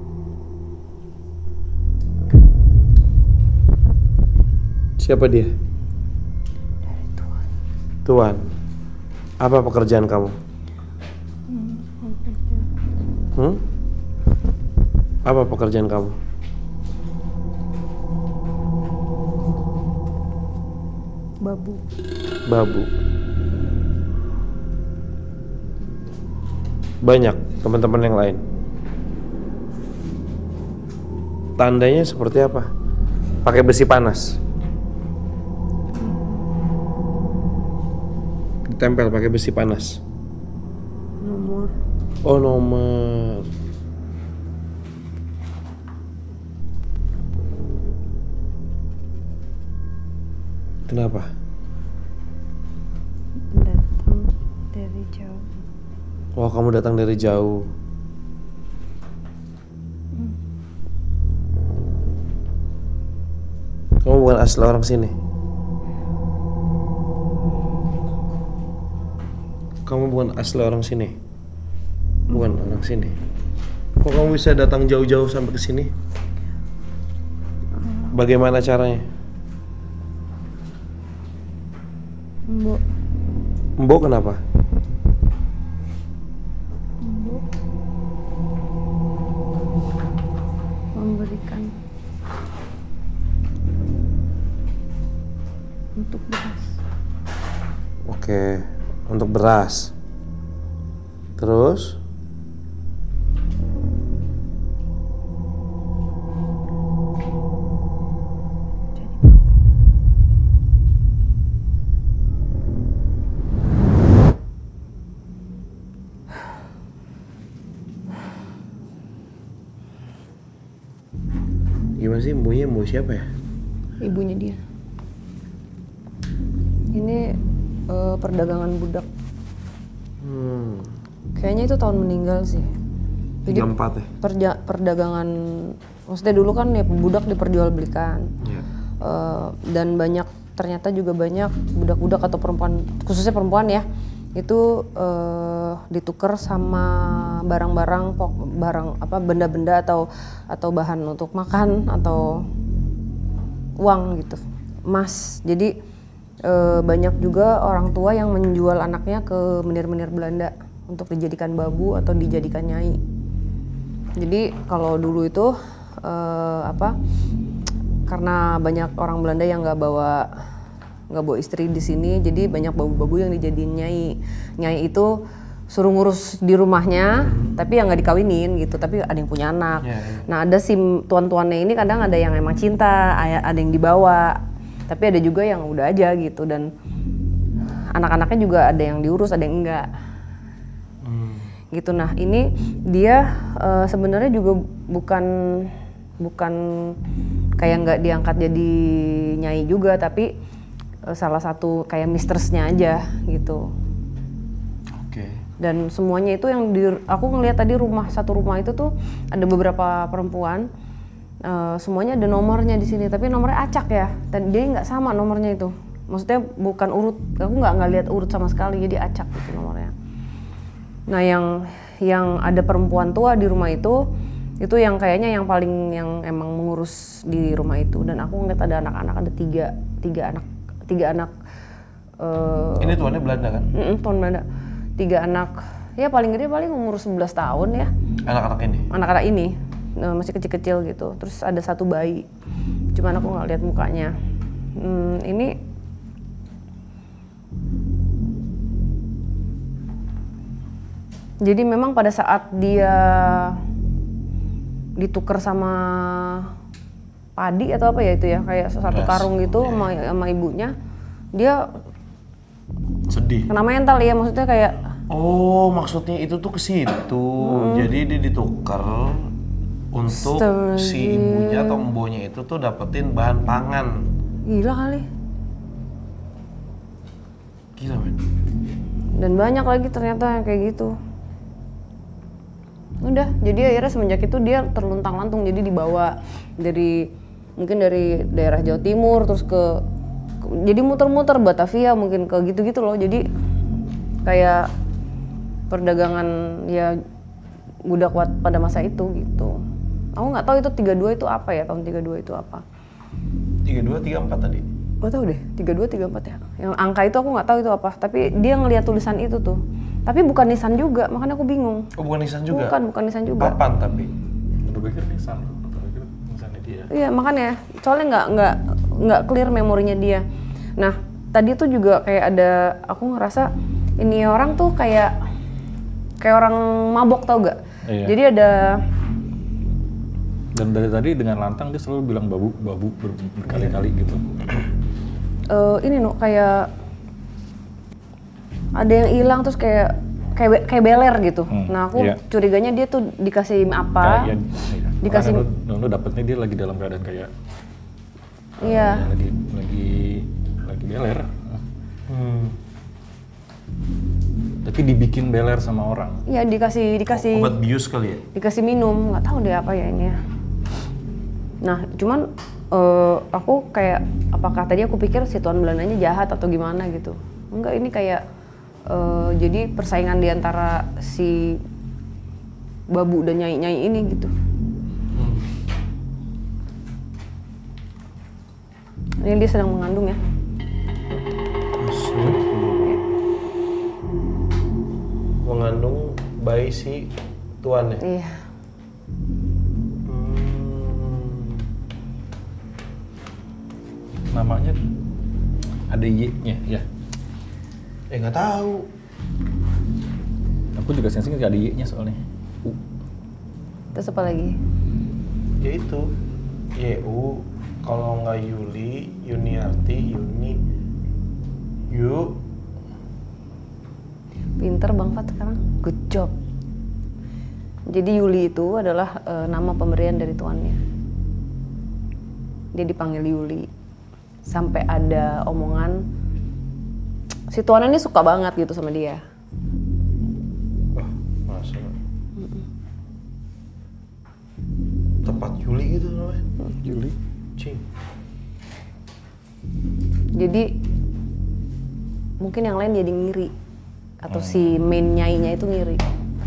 Siapa dia? Dari Tuhan. Tuhan. Apa pekerjaan kamu? Apa pekerjaan kamu? Babu. Babu. Banyak teman-teman yang lain. Tandanya seperti apa? Pakai besi panas. Ditempel pakai besi panas. Nomor. Oh, nomor. Kenapa? Datang dari jauh. Oh, kamu datang dari jauh. Kamu bukan asli orang sini. Kamu bukan asli orang sini. Bukan orang sini. Kok kamu bisa datang jauh-jauh sampai ke sini? Bagaimana caranya? Mbok. Mbok kenapa? Mbok memberikan untuk beras. Oke, untuk beras. Terus? Gimana sih, mbunya mbu siapa ya? Ibunya dia. Ini perdagangan budak. Kayaknya itu tahun meninggal sih. Jadi 34 ya? Perdagangan, maksudnya dulu kan ya budak diperjualbelikan. Dan ternyata juga banyak budak-budak atau perempuan, khususnya perempuan ya, itu ditukar sama barang-barang, benda-benda atau bahan untuk makan atau uang gitu, emas. Jadi banyak juga orang tua yang menjual anaknya ke menir-menir Belanda untuk dijadikan babu atau dijadikan nyai. Jadi kalau dulu itu karena banyak orang Belanda yang nggak bawa istri di sini, jadi banyak babu-babu yang dijadiin nyai. Nyai itu suruh ngurus di rumahnya, tapi yang nggak dikawinin gitu, tapi ada yang punya anak. Nah ada si tuan-tuannya ini kadang ada yang emang cinta, ada yang dibawa, tapi ada juga yang udah aja gitu, dan anak-anaknya juga ada yang diurus, ada yang enggak. Gitu. Nah ini dia sebenarnya juga bukan kayak nggak diangkat jadi nyai juga, tapi salah satu kayak mistressnya aja gitu. Dan semuanya itu yang aku ngelihat tadi satu rumah itu tuh ada beberapa perempuan, semuanya ada nomornya di sini, tapi nomornya acak ya, dan dia nggak sama nomornya itu. Maksudnya bukan urut, aku nggak lihat urut sama sekali, jadi acak gitu nomornya. Nah yang ada perempuan tua di rumah itu yang kayaknya yang paling yang emang mengurus di rumah itu. Dan aku ngeliat ada anak-anak, ada tiga anak. Ini tuannya Belanda kan? Tuan Belanda. 3 anak, ya paling gede paling umur 11 tahun ya. Anak-anak ini? Anak-anak ini, masih kecil-kecil gitu. Terus ada 1 bayi, cuman aku nggak lihat mukanya. Ini jadi memang pada saat dia ditukar sama padi atau apa ya itu ya, kayak satu karung gitu sama ibunya, dia sedih. Kena mental ya, maksudnya kayak. Oh, maksudnya itu tuh ke situ. Jadi dia ditukar untuk si ibunya atau embonya itu tuh dapetin bahan pangan. Gila kali. Gila men. Dan banyak lagi ternyata yang kayak gitu. Udah, jadi akhirnya semenjak itu dia terluntang-lantung, jadi dibawa mungkin dari daerah Jawa Timur terus jadi muter-muter Batavia mungkin ke gitu-gitu loh. Jadi kayak perdagangan ya budak pada masa itu gitu. Aku nggak tahu itu 32 itu apa ya, tahun 32 itu apa. 32, 34 tadi? Gak tahu deh, 32, 34 ya. Yang angka itu aku nggak tahu itu apa, tapi dia ngelihat tulisan itu tuh. Tapi bukan nisan juga, makanya aku bingung. Oh bukan nisan juga? Bukan nisan juga. Papan tapi? Udah pikir nisan, nisannya dia. Iya makanya, soalnya nggak clear memorinya dia. Nah tadi tuh juga kayak ada, aku ngerasa ini orang tuh kayak orang mabok, tau gak? Iya. Jadi ada. Dan dari tadi dengan lantang dia selalu bilang babu berkali-kali gitu. Ini kayak ada yang hilang terus kayak beler gitu. Nah aku curiganya dia tuh dikasih apa? Dikasih. Lu dapetnya dia lagi dalam keadaan kayak. Iya. Lagi beler. Tapi dibikin beler sama orang. Iya dikasih. Obat bius kali ya? Dikasih minum, nggak tahu deh apa ya ini ya. Nah cuman aku kayak apakah tadi aku pikir si tuan Belandanya jahat atau gimana gitu. Enggak, ini kayak jadi persaingan di antara si babu dan nyai-nyai ini gitu. Ini dia sedang mengandung ya. Mengandung bayi si tuan ya? Iya. Namanya ada Y-nya ya? Nggak tahu. Aku juga sensing ada Y-nya soalnya. Terus apa lagi? Ya itu, YU, kalau nggak Yuli, Yuniarti, Yuni, Yu. Pinter Bang Fat sekarang, good job. Jadi Yuli itu adalah nama pemberian dari tuannya. Dia dipanggil Yuli. Sampai ada omongan Si tuannya ini suka banget gitu sama dia. Masa? Tepat Juli gitu namanya? Juli? Cing. Jadi mungkin yang lain jadi ngiri. Atau si main nyainya itu ngiri.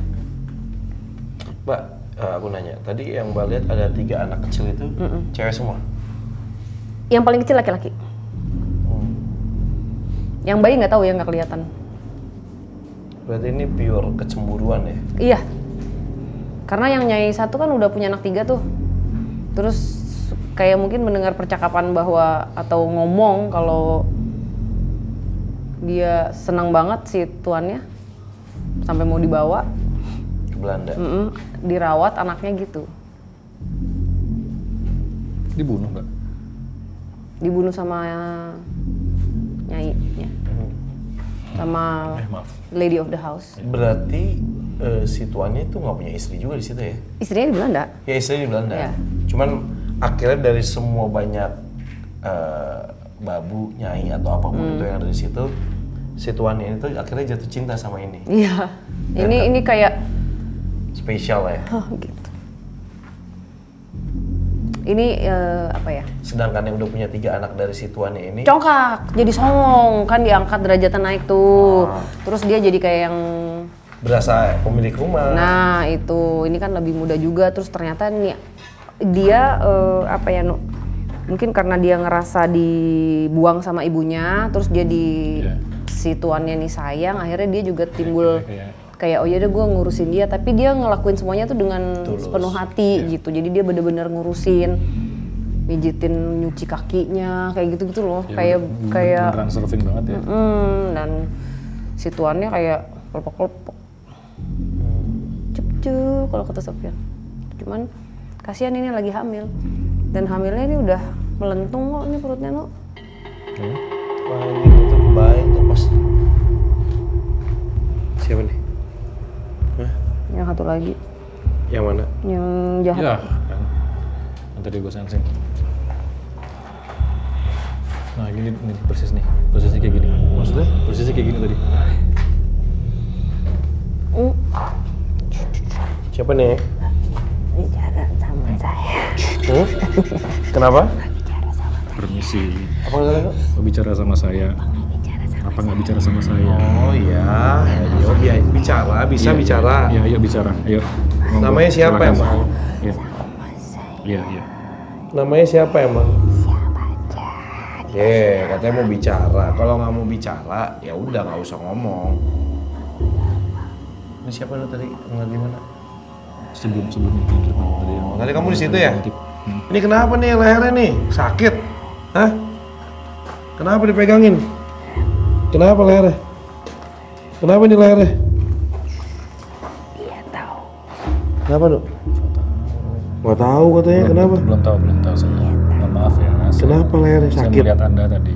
Mbak, aku nanya, tadi yang Mbak lihat ada 3 anak kecil itu cewek semua? Yang paling kecil laki-laki. Yang bayi nggak tahu ya, nggak kelihatan. Berarti ini pure kecemburuan ya? Iya. Karena yang nyai satu kan udah punya anak 3 tuh. Terus kayak mungkin mendengar percakapan bahwa atau ngomong kalau dia senang banget si tuannya sampai mau dibawa ke Belanda. Dirawat anaknya gitu. Dibunuh Mbak? Dibunuh sama nyainya. Sama lady of the house. Berarti si tuannya itu nggak punya istri juga di situ ya? Istrinya di Belanda. Ya istrinya di Belanda. Ya. Cuman akhirnya dari semua banyak babu, nyai atau apapun itu yang ada di situ, si tuannya itu akhirnya jatuh cinta sama ini. Iya. Ini kayak spesial ya. Oh, gitu. Ini apa ya? Sedangkan yang udah punya 3 anak dari si tuannya ini congkak, jadi songong, kan diangkat derajatnya naik tuh. Terus dia jadi kayak yang berasa pemilik rumah. Nah itu, ini kan lebih muda juga. Terus ternyata nih dia apa ya, mungkin karena dia ngerasa dibuang sama ibunya, terus dia si tuannya nih sayang, akhirnya dia juga timbul kayak oh ya udah gue ngurusin dia, tapi dia ngelakuin semuanya tuh dengan sepenuh hati gitu. Jadi dia bener-bener ngurusin, mijitin, nyuci kakinya, kayak gitu-gitu loh. Ya, kayak beneran surfing banget ya. Dan si tuannya kayak kelepok-kelepok. Cup kalau kata Sofian. Cuman kasihan ini lagi hamil. Dan hamilnya ini udah melentung kok ini perutnya, no. Wah ini itu baik tuh pas. Siapa nih? Yang satu lagi. Yang mana? Yang jahat. Ya, kan. Yang tadi gue sensing. Nah gini persis nih. Posisi kayak gini. Maksudnya? Posisi kayak gini tadi. Siapa nih? Bicara sama saya. Kenapa? Permisi. Apa kata kok? Mau bicara sama saya? Apa nggak bicara sama saya? Oh iya, ayo bicara, bisa bicara. Iya bicara, ayo. Namanya siapa emang? Iya. Namanya siapa emang? Katanya mau bicara. Kalau nggak mau bicara, ya udah nggak usah ngomong. Ini siapa lu tadi? Ngeliat di mana? Sebelum ini tadi. Tadi kamu di situ ya? Ini kenapa nih lehernya nih? Sakit? Hah? Kenapa dipegangin? Kenapa lehernya? Kenapa nih lehernya? Dia tahu. Kenapa, Dok? Gak tahu katanya, kenapa? Belum tahu saya. Mohon maaf ya. Kenapa lehernya sakit? Saya melihat Anda tadi.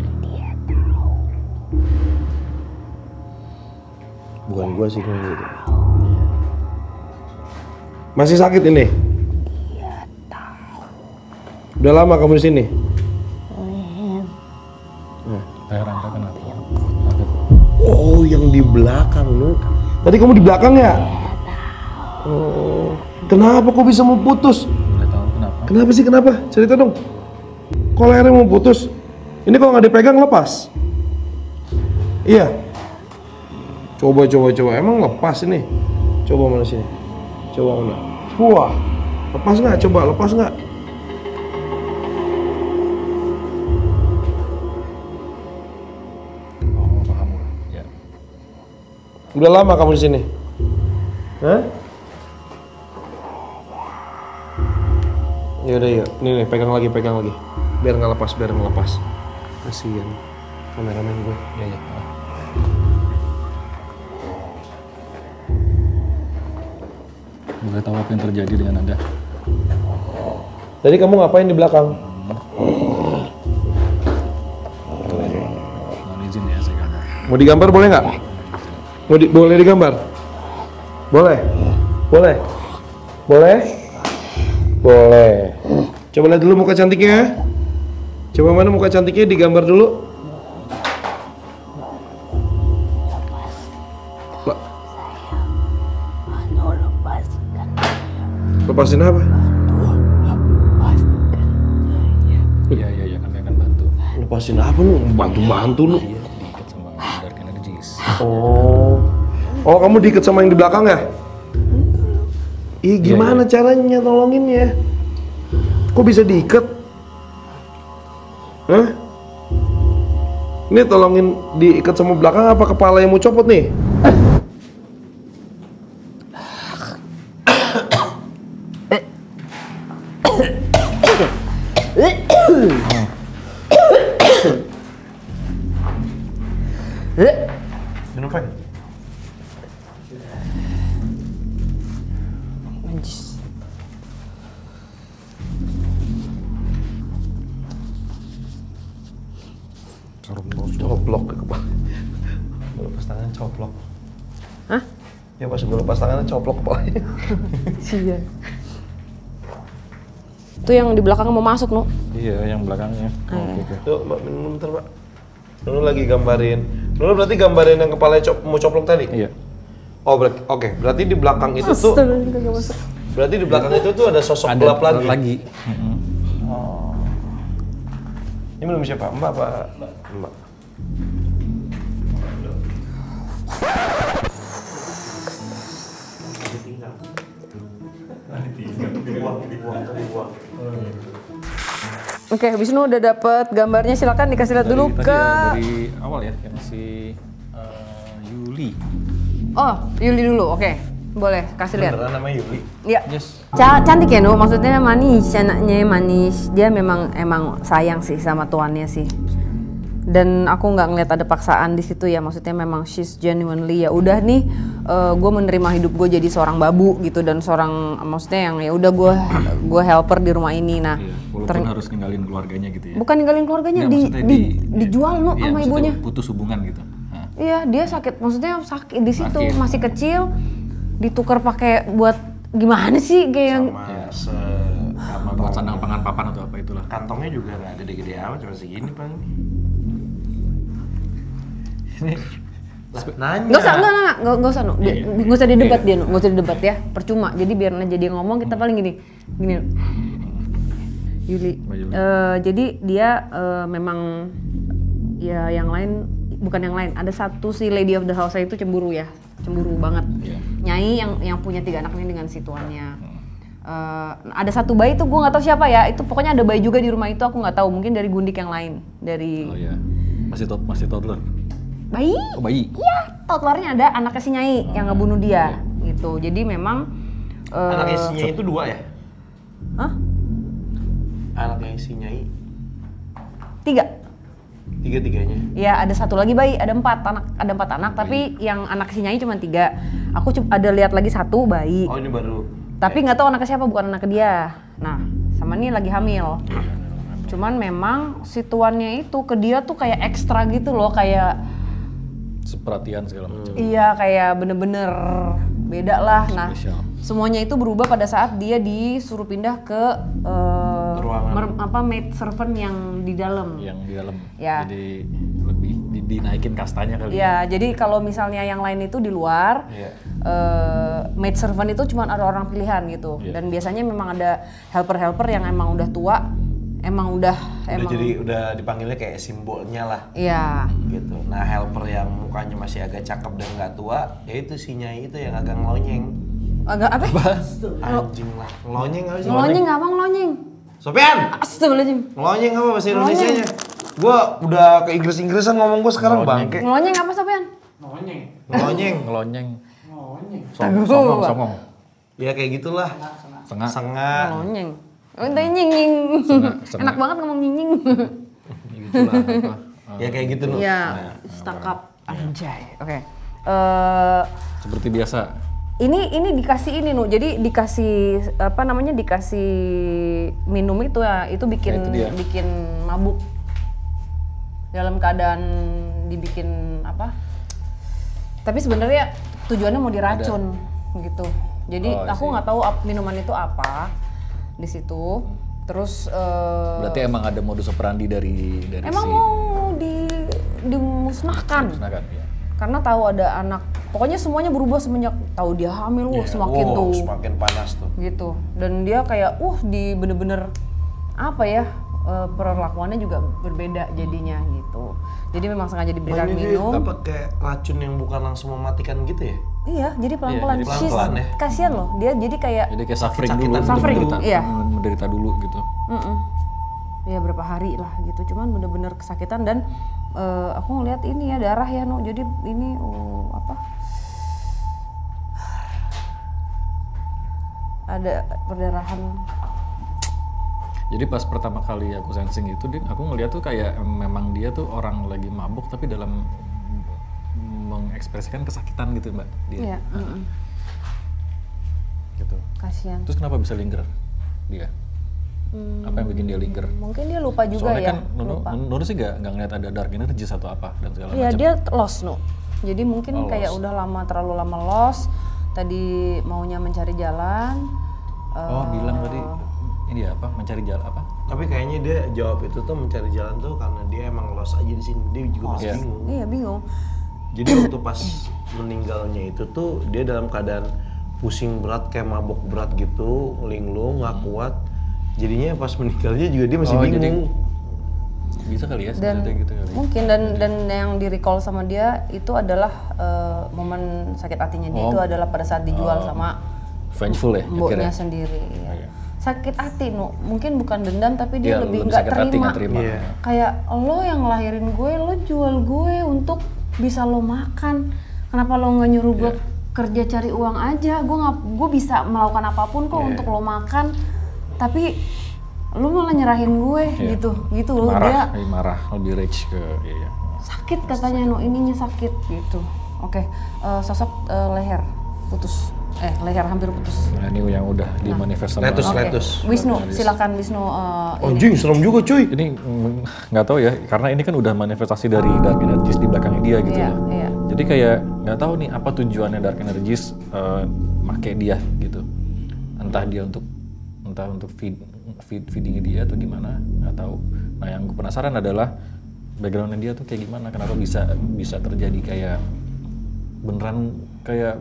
Bukan gua sih kayak gitu. Masih sakit ini? Dia tahu. Udah lama kamu di sini? Leher Anda kenapa? Oh, yang di belakang lu. Tadi kamu di belakang ya? Oh, kenapa kok bisa mau putus? Boleh tahu kenapa? Kenapa sih kenapa? Cerita dong. Kok lehernya mau putus? Ini kalau nggak dipegang lepas? Iya. Coba. Emang lepas ini? Coba mana sini? Coba mana? Wah, lepas nggak? Coba lepas nggak? Oh, paham. Ya. Udah lama kamu di sini? Hah? Yaudah yuk, nih pegang lagi, biar nggak lepas, kasian kameramen gue. Iya. Boleh tahu apa yang terjadi dengan Anda? Tadi kamu ngapain di belakang? Mohon izin ya saya gambar. Mau digambar boleh nggak? Boleh digambar? Boleh. Coba lihat dulu muka cantiknya. Coba mana muka cantiknya digambar dulu. Lepasin apa? Iya, kami akan bantu. Lepasin apa lu? Bantu lu. Iya, diikat sama dark energies. Oh, kamu diikat sama yang di belakang ya? Ih, gimana caranya nolonginnya? Kok bisa diikat? Hah? Ini tolongin diikat sama belakang apa kepala yang mau copot nih? Minum Frank. Najis. Coplok ke kepala. Lepas tangan coplok. Hah? Ya pas gue lepas tangannya coplok kepalanya. Iya. Itu yang di belakang mau masuk, Nu. Iya, yang belakangnya. Oke. Yuk, Mbak, minum bentar, Mbak. Nunu lagi gambarin. Nunu berarti gambarin yang kepalanya mau coplok tadi? Iya. Oh, oke. Berarti di belakang itu tuh. Berarti di belakang itu tuh ada sosok gelap lagi. Oh. Ini belum siapa? Mbak apa? Mbak. Oke, Wisnu udah dapet gambarnya, silakan dikasih lihat dulu ke dari awal ya, yang si Yuli. Oh, Yuli dulu. Oke. Boleh kasih lihat. Beneran namanya Yuli? Iya. Yes. Cantik ya, Nu. Maksudnya manis, anaknya manis. Dia emang sayang sih sama tuannya sih. Dan aku nggak ngeliat ada paksaan di situ ya. Maksudnya memang she's genuinely ya udah nih, gue menerima hidup gue jadi seorang babu gitu dan seorang maksudnya yang ya udah gue helper di rumah ini. Nah, walaupun harus ninggalin keluarganya gitu ya. Bukan ninggalin keluarganya, dijual Nu sama ibunya. Putus hubungan gitu. Iya, dia sakit. Maksudnya sakit di situ, masih kecil. Ditukar pakai buat gimana sih kayak sama buat sandang pangan papan atau apa itulah. Kantongnya juga nggak gede-gede amat, cuma segini paling. Ini nanya. Nggak usah, Nu. Nggak usah didebat dia, Nu. Nggak usah didebat ya. Percuma. Jadi biar aja dia ngomong, kita paling gini. Yuli. Jadi dia memang ya yang lain, bukan yang lain. Ada satu si lady of the house itu cemburu ya. Cemburu banget. Nyai yang punya 3 anak ini dengan si tuannya. Ada satu bayi tuh gue nggak tahu siapa ya. Itu pokoknya ada bayi juga di rumah itu, aku nggak tahu. Mungkin dari gundik yang lain. Dari. Oh iya. Masih toddler. Bayi? Oh bayi? Iya, toddlernya ada anaknya si Nyai yang ngebunuh dia gitu. Jadi memang anaknya si Nyai itu 2 ya? Hah? Anaknya si Nyai 3. Tiga-tiganya? Ya ada satu lagi bayi, ada 4 anak, tapi yang anak si Nyai cuma 3. Aku ada lihat lagi 1 bayi. Oh ini baru. Tapi nggak tahu anaknya siapa, bukan anak dia. Nah, sama ini lagi hamil. Cuman memang si tuannya itu ke dia tuh kayak ekstra gitu loh, kayak seperhatian segala macam. Iya, kayak bener-bener beda lah. Nah, semuanya itu berubah pada saat dia disuruh pindah ke maid servant yang di dalam. Yang di dalam. Ya. Jadi lebih dinaikin kastanya kali. Ya, jadi kalau misalnya yang lain itu di luar, maid servant itu cuma ada orang pilihan gitu. Dan biasanya memang ada helper-helper yang emang udah tua. Emang jadi udah dipanggilnya kayak simbolnya lah. Iya. Gitu. Nah, helper yang mukanya masih agak cakep dan nggak tua, yaitu si Nyai itu yang agak ngelonyeng. Agak apa? Anjing lah. Ngelonyeng apa sih? Ngelonyeng apa ngelonyeng? Sofian! Astagfirullahaladzim. Ngelonyeng apa bahasa Indonesianya? Gua udah ke Inggris-Inggrisan ngomong gua sekarang bangke. Ngelonyeng apa Sofian? Ngelonyeng. Songong. Ya kayak gitulah. Sengak. Ngelonyeng. Oh, itu nying. Enak banget ngomong nying. Gitulah. Ya kayak gitu loh. Iya, stakap anjay. Oke. Seperti biasa. Ini dikasih ini Nu. Jadi dikasih dikasih minum itu ya, itu bikin mabuk. Dalam keadaan dibikin apa? Tapi sebenarnya tujuannya mau diracun gitu. Jadi aku nggak tahu minuman itu apa di situ. Terus berarti emang ada modus operandi dari emang mau dimusnahkan. Ya. Karena tahu ada anak pokoknya semuanya berubah semenjak tahu dia hamil, semakin tuh semakin panas tuh. Gitu. Dan dia kayak di bener-bener apa ya, perlakuannya juga berbeda jadinya gitu. Jadi memang sengaja diberikan minum. Apa kayak racun yang bukan langsung mematikan gitu ya? Iya, jadi pelan-pelan. Iya, pelan-pelan ya. Kasian loh, dia jadi kayak suffering dulu, menderita dulu gitu. Ya berapa hari lah gitu, cuman bener-bener kesakitan dan aku ngeliat ini ya darah ya no, jadi ini ada perdarahan. Jadi pas pertama kali aku sensing itu, aku ngeliat tuh kayak memang dia tuh orang lagi mabuk tapi dalam mengekspresikan kesakitan gitu mbak dia. Iya. Gitu. Kasian. Terus kenapa bisa linger dia? Apa yang bikin dia linger? Mungkin dia lupa juga. Soalnya ya. Kan Nur sih nggak ngeliat ada dark energy atau apa dan segala macam. Iya dia lost no. Jadi mungkin kayak lost. udah terlalu lama lost. Tadi maunya mencari jalan. Bilang tadi ini ya apa? Mencari jalan apa? Tapi kayaknya dia jawab itu tuh mencari jalan tuh karena dia emang lost aja di sini. Dia juga masih bingung. Iya bingung. Jadi waktu pas meninggalnya itu tuh dia dalam keadaan pusing berat kayak mabok berat gitu, linglung, nggak kuat. Jadinya pas meninggalnya juga dia masih bingung. Bisa kali ya dan gitu kali. Mungkin dan yang di recall sama dia itu adalah momen sakit hatinya dia itu adalah pada saat dijual sama vengeful ya mboknya sendiri. Ya. Sakit hati mungkin bukan dendam tapi dia lebih nggak terima. Kayak lo yang ngelahirin gue, lo jual gue untuk bisa lo makan. Kenapa lo nggak nyuruh gue kerja cari uang aja? Gue bisa melakukan apapun kok untuk lo makan. Tapi lu malah nyerahin gue gitu loh. Marah, dia marah lebih rage ke sakit katanya ininya sakit gitu. Oke. Sosok leher putus leher hampir putus. Nah ini yang udah dimanifest sama letus. Wisnu silakan Wisnu. Anjing serem juga cuy. Ini nggak tahu ya karena ini kan udah manifestasi dari dark energies di belakangnya dia gitu loh. Iya. Jadi kayak nggak tahu nih apa tujuannya dark energies make dia gitu. Entah dia untuk feeding dia atau gimana, nggak tahu. Nah yang gue penasaran adalah backgroundnya dia tuh kayak gimana, kenapa bisa terjadi kayak beneran kayak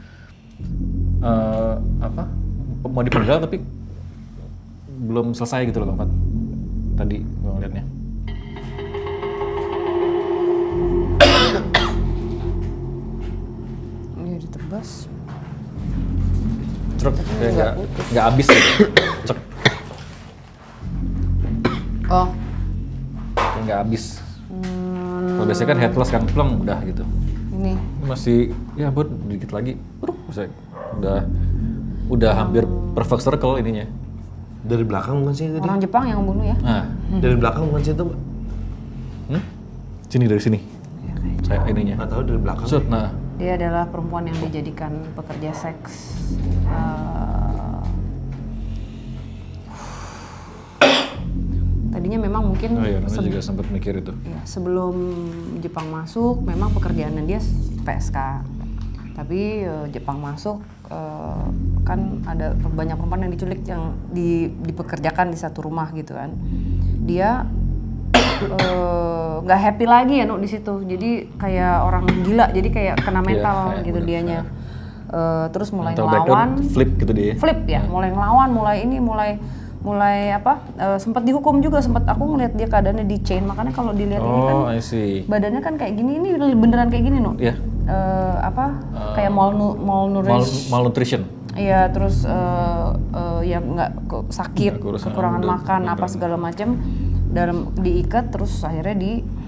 mau dipenggal tapi belum selesai gitu loh Kang Fat. Tadi gue ngeliatnya. Ini ditebas. Truk kayak nggak habis gitu. Cek. Kayak nggak habis. Kalau biasanya kan headless kan pleng udah gitu. Ini masih ya buat dikit lagi. Bisa udah hampir perfect circle ininya. Dari belakang bukan sih tadi? Orang Jepang yang bunuh ya? Nah, dari belakang bukan sih itu? Sini dari sini. Saya ininya. Nggak tahu dari belakang. Nah. Dia adalah perempuan yang dijadikan pekerja seks. Tadinya memang mungkin juga sempat mikir itu. Ya, sebelum Jepang masuk, memang pekerjaannya dia PSK. Tapi Jepang masuk kan ada banyak perempuan yang diculik yang dipekerjakan di satu rumah gitu kan. Dia nggak happy lagi ya di situ. Jadi kayak orang gila, jadi kayak kena mental gitu dianya. Terus mulai ngelawan. Flip gitu dia. Flip ya, mulai ngelawan, mulai sempat dihukum juga, aku ngeliat dia keadaannya di chain, makanya kalau dilihat ini kan badannya kan kayak gini, ini beneran kayak gini kayak malnutrition. Iya, terus ya nggak sakit, kekurangan makan apa segala macam, diikat terus akhirnya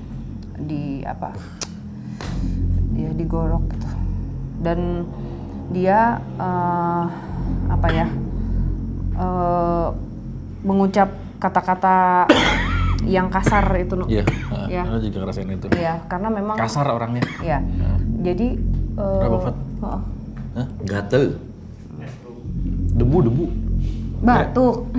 digorok gitu. Dan dia mengucap kata-kata yang kasar itu Aku juga ngerasain itu. Iya, karena memang kasar orangnya. Iya. Jadi berapa Fat? Gatel. Debu. Batuk.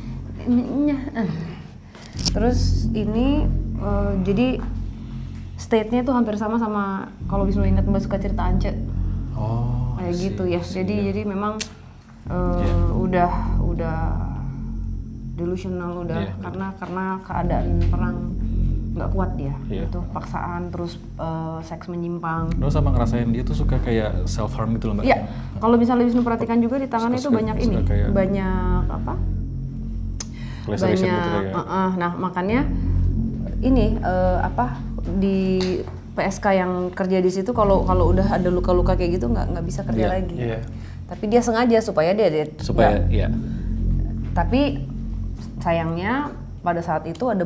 Terus ini jadi state-nya tuh hampir sama kalau Wisnu ingat Mbak suka cerita Ance. Kayak gitu ya. Jadi memang udah delusional karena keadaan perang nggak kuat dia. Iya. Itu paksaan terus seks menyimpang. Lo sama ngerasain dia tuh suka kayak self harm gitu loh Mbak? Iya. Kalau misalnya Wisnu perhatikan juga di tangannya itu banyak ini, kayak banyak apa? laceration Banyak. gitu kayak. Nah makanya ini di PSK yang kerja di situ kalau udah ada luka-luka kayak gitu nggak bisa kerja Iya. lagi. Iya. Tapi dia sengaja supaya dia Supaya iya. Tapi sayangnya pada saat itu ada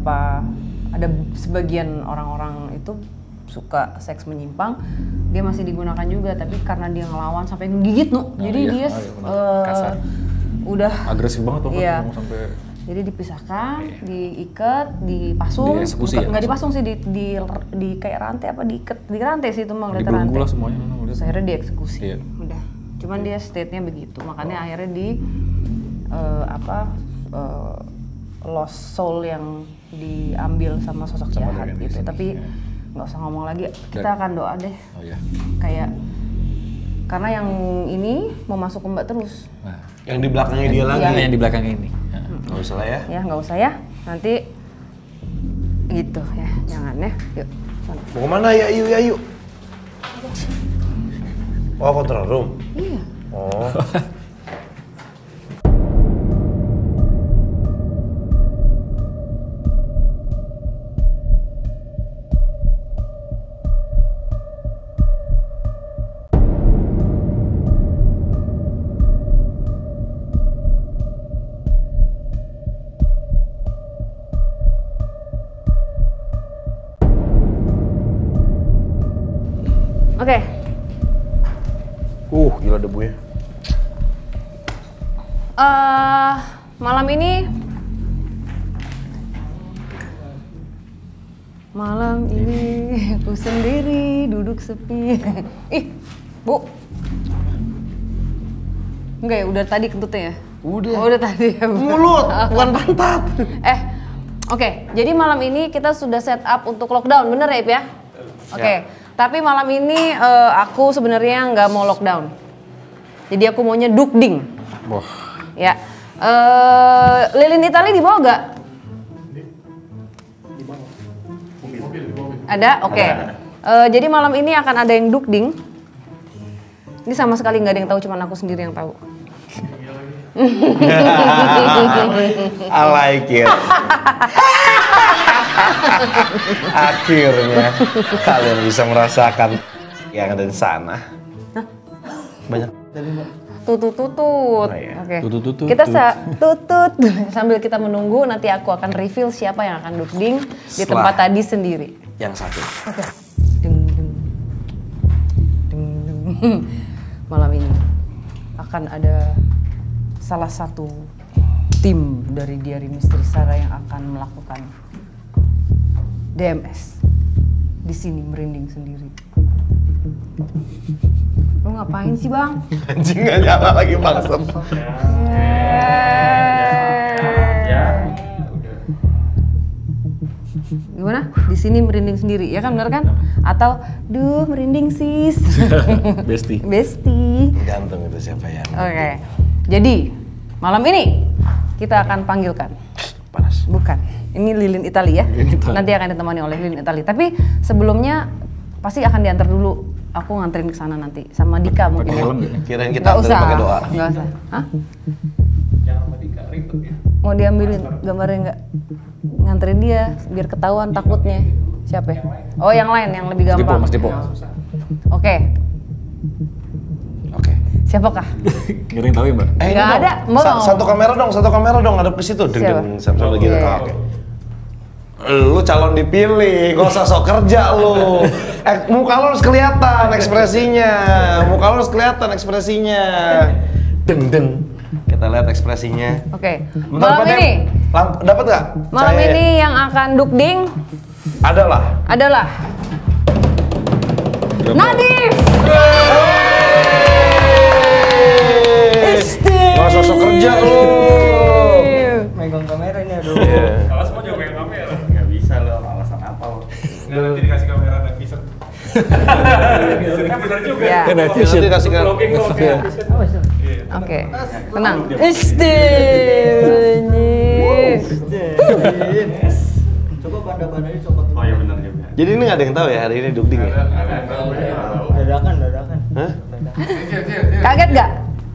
sebagian orang-orang itu suka seks menyimpang, dia masih digunakan juga, tapi karena dia ngelawan sampai ngegigit jadi dia kasar. Udah Agresif banget tuh iya. ngomong sampai. Jadi dipisahkan, diikat, dipasung, Dieksekusi ya, nggak dipasung sih, di kayak rantai apa diikat, di rantai sih itu mah ngeliat Dibelenggu rantai. lah semuanya. Terus akhirnya dieksekusi. Iya. Udah. Cuman dia state-nya begitu, makanya akhirnya di lost soul yang diambil sama sosok jahat gitu. Tapi nggak usah ngomong lagi, kita akan doa deh. Oh iya. Kayak karena yang ini mau masuk ke Mbak terus. Nah, yang di belakangnya dia lagi. Iya, yang di belakang ini. Nggak usah lah ya. Ya nggak usah ya, nanti gitu ya, jangan ya. Yuk. Sana. Mau kemana ya? Yuk. Oh, control room. Iya. Oh. Oke. Gila debunya. Malam ini aku sendiri duduk sepi. Ih, Bu. Enggak ya, udah tadi kentutnya ya? Udah. Oh, udah tadi ya. Mulut, bukan pantat. Oke, jadi malam ini kita sudah set up untuk lockdown, bener ya Ip ya? Oke, tapi malam ini aku sebenarnya nggak mau lockdown. Jadi aku maunya dukding. Wah. Ya, lilin Itali dibawa nggak? Ada, oke. Jadi malam ini akan ada yang dukding. Ini sama sekali nggak ada yang tahu, cuma aku sendiri yang tahu. I like it. Akhirnya kalian bisa merasakan yang ada di sana. Banyak tadi Mbak. Tutut. Oh, iya. Oke. Tutut. Kita tutut sambil kita menunggu, nanti aku akan reveal siapa yang akan dukding di tempat tadi sendiri. Yang satu. Oke. Deng. Malam ini akan ada salah satu tim dari Diari Misteri Sarah yang akan melakukan DMS di sini, merinding sendiri. Lo ngapain sih Bang? Anjing nggak nyala lagi bangsat. Gimana? Di sini merinding sendiri, ya kan, benar kan? Atau, duh merinding sis. Besti. Gantung itu siapa ya? Oke. Jadi malam ini kita akan panggilkan. Panas. Bukan. Ini lilin Itali ya. Nanti akan ditemani oleh lilin Itali. Tapi sebelumnya pasti akan diantar dulu. Aku nganterin ke sana nanti sama Dika mungkin. Kirain kita anterin pakai doa. Nggak usah. Hah? Jangan sama Dika, ribet ya. Mau diambilin gambarnya nggak? Nganterin dia biar ketahuan takutnya. Siapa ya? Oh yang lain yang lebih gampang. Mas Dipo. Oke. Siapakah? Gak ada yang tahu ya Mbak? Nggak ada. Mau. Satu kamera dong, hadap ke situ. Deng sambil gitu. Oke. Lu calon dipilih, gak usah sok kerja lu. Muka lu harus kelihatan ekspresinya. Deng. Kita lihat ekspresinya. Oke. Bentar, Malam ini. Dapat nggak? Malam ini yang akan dukding adalah Nadif. Gak sosok kerja lu. Megang kamera ini aduh. Kalau semua juga megang kamera. Nggak bisa lo, alasan apa lo? Nggak, nanti dikasih kamera night vision. Bener juga. Ya. Nanti dikasih Vlogging lo kayak vision. Oke. Tenang. Coba Bang. udah badannya copot. Oh iya benar juga. Jadi ini nggak ada yang tahu ya hari ini Dugding ya? Dadakan. Hah? Kaget nggak?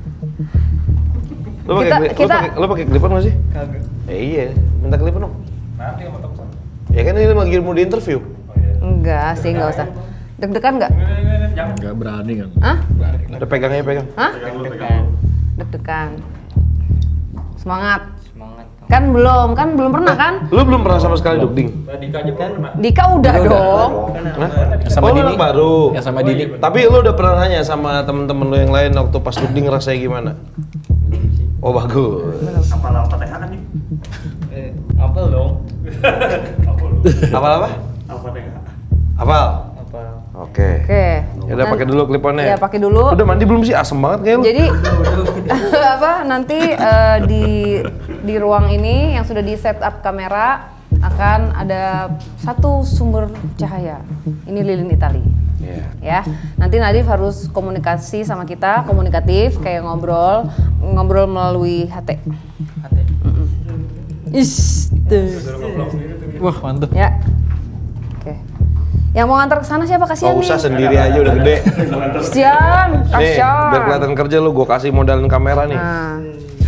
Lo pakai clip-on nggak sih? Kagak. Iya, minta clip-on dong. Nanti sama teman. Ya kan ini lagi mau di interview. Enggak sih, nggak usah. Deg-degan nggak? Nggak berani kan? Hah? Udah pegangnya pegang. Hah? Deg-degan. Deg-degan. Semangat. Kan belum pernah kan? Lu belum pernah sama sekali Dugding? Dika aja belum pernah. Dika udah dong. Hah? Sama Oh, lu Dini. anak baru. Ya sama Dini. Tapi lu udah pernah nanya sama temen-temen lu yang lain waktu pas Dugding rasanya gimana? Oh bagus. Apa Al-Fatihah kan nih? Apel dong. Apal apa? Al-Fatihah. Apal? Apel. Oke. Oke. Ya udah pakai dulu clip-onnya. Ya pakai dulu. Udah mandi belum sih? Asem banget kayak lu. Jadi nanti di ruang ini yang sudah di set up kamera akan ada satu sumber cahaya. Ini lilin Itali. Iya. Ya. Nanti Nadif harus komunikasi sama kita, komunikatif kayak ngobrol melalui HT. Wah mantep. Ya. Oke. Yang mau ngantar ke sana siapa? Kasihan Gak usah nih. sendiri aja udah gede. Kasihan, Nih, kasihan. biar kelihatan kerja lu, gua kasih modalin kamera nih. Nah.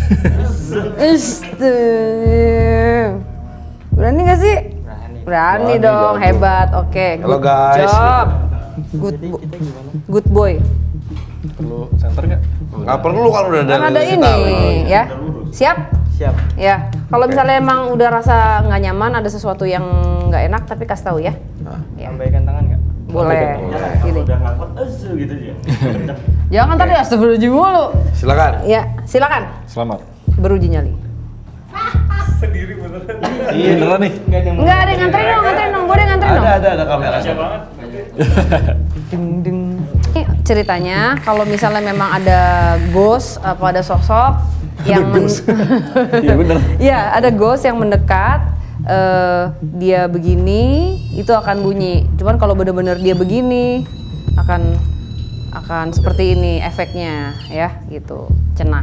Berani gak sih? Berani dong, jago. hebat. Oke, Halo, good guys. job. Good boy. Perlu center nggak? Nggak perlu kan udah Kan ada kita. ini, ya. Siap? Siap. Ya. Kalau misalnya emang udah rasa nggak nyaman, ada sesuatu yang nggak enak, tapi kasih tahu ya. Ya. Lambaikan tangan nggak? Boleh. Gini. Udah ngangkut gitu aja. Jangan tadi astagfirullahaladzim mulu. Silakan. Ya, silakan. Selamat. Beruji nyali. Sendiri beneran. Iya Beneran nih. Enggak ada yang nganterin dong. Gue ada nganterin dong. Ada kamera. Siap banget. Ini ceritanya kalau misalnya memang ada ghost apa ada sosok yang Iya bener. Iya, ada ghost yang mendekat, dia begini, itu akan bunyi. Cuman kalau benar-benar dia begini akan seperti ini efeknya ya, gitu. Cenah.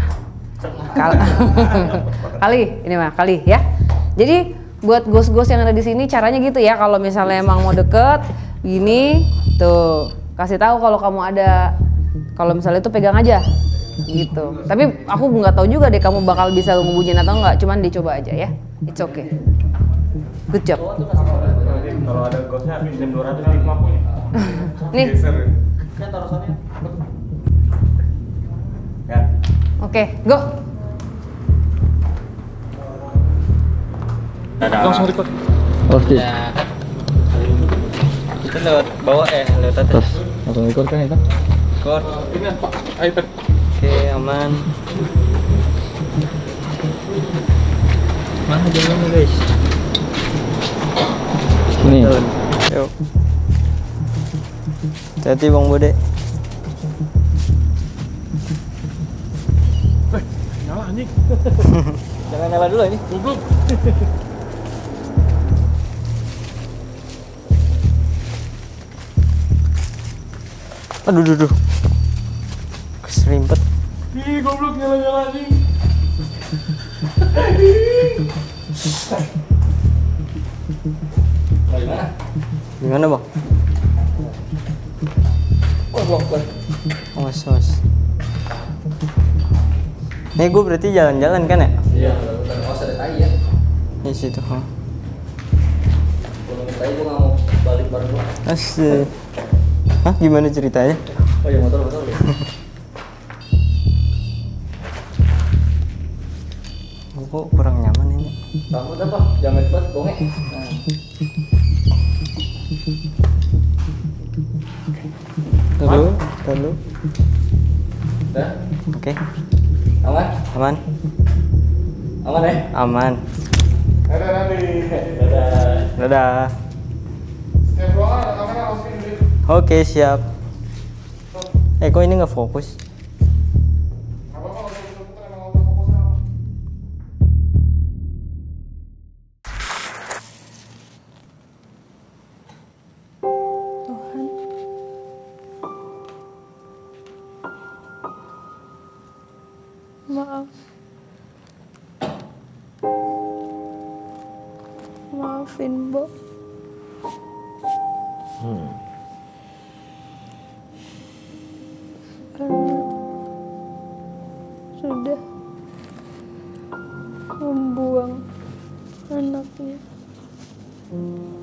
Kali ya. Jadi buat ghost-ghost yang ada di sini caranya gitu ya, kalau misalnya emang mau deket gini tuh kasih tahu kalau kamu ada, kalau misalnya itu pegang aja gitu. Tapi aku nggak tahu juga deh kamu bakal bisa ngebunyiin atau nggak, cuman dicoba aja ya. It's okay. Good job. Kalau ada ghostnya pinjam 200 di lampunya. Nih. Kan taruhannya. Oke, go. Langsung record. Oke. Itu lewat bawah lewat atas. Langsung record kan itu? Record. Ini Pak iPad. Oke, aman. Mana jalannya guys? Nih. Yuk. Hati-hati Bang Bode. Nyala anjing. Jangan nyala dulu ini. Goblok. Aduh. Keserimpet. Ih, goblok nyala anjing. Gimana Bang? Awas. Nih gue berarti jalan-jalan kan ya? Iya, udah awas ada tai ya. Di situ. Kalau tai gue nggak mau balik bareng gua. Asik. Hah, gimana ceritanya? Oh iya motor ya. Gue kok kurang nyaman ini. Takut apa? Jangan cepat bonge. Dulu. Dah, Oke, aman? aman. Aman ya? Aman. Ada nanti. Dadah. Setiap ruangan ada kamera masukin di. Oke, siap. Kok ini nggak fokus? Apa kalau putar emang autofokusnya apa? Maaf. Maafin, Bo. Karena sudah membuang anaknya.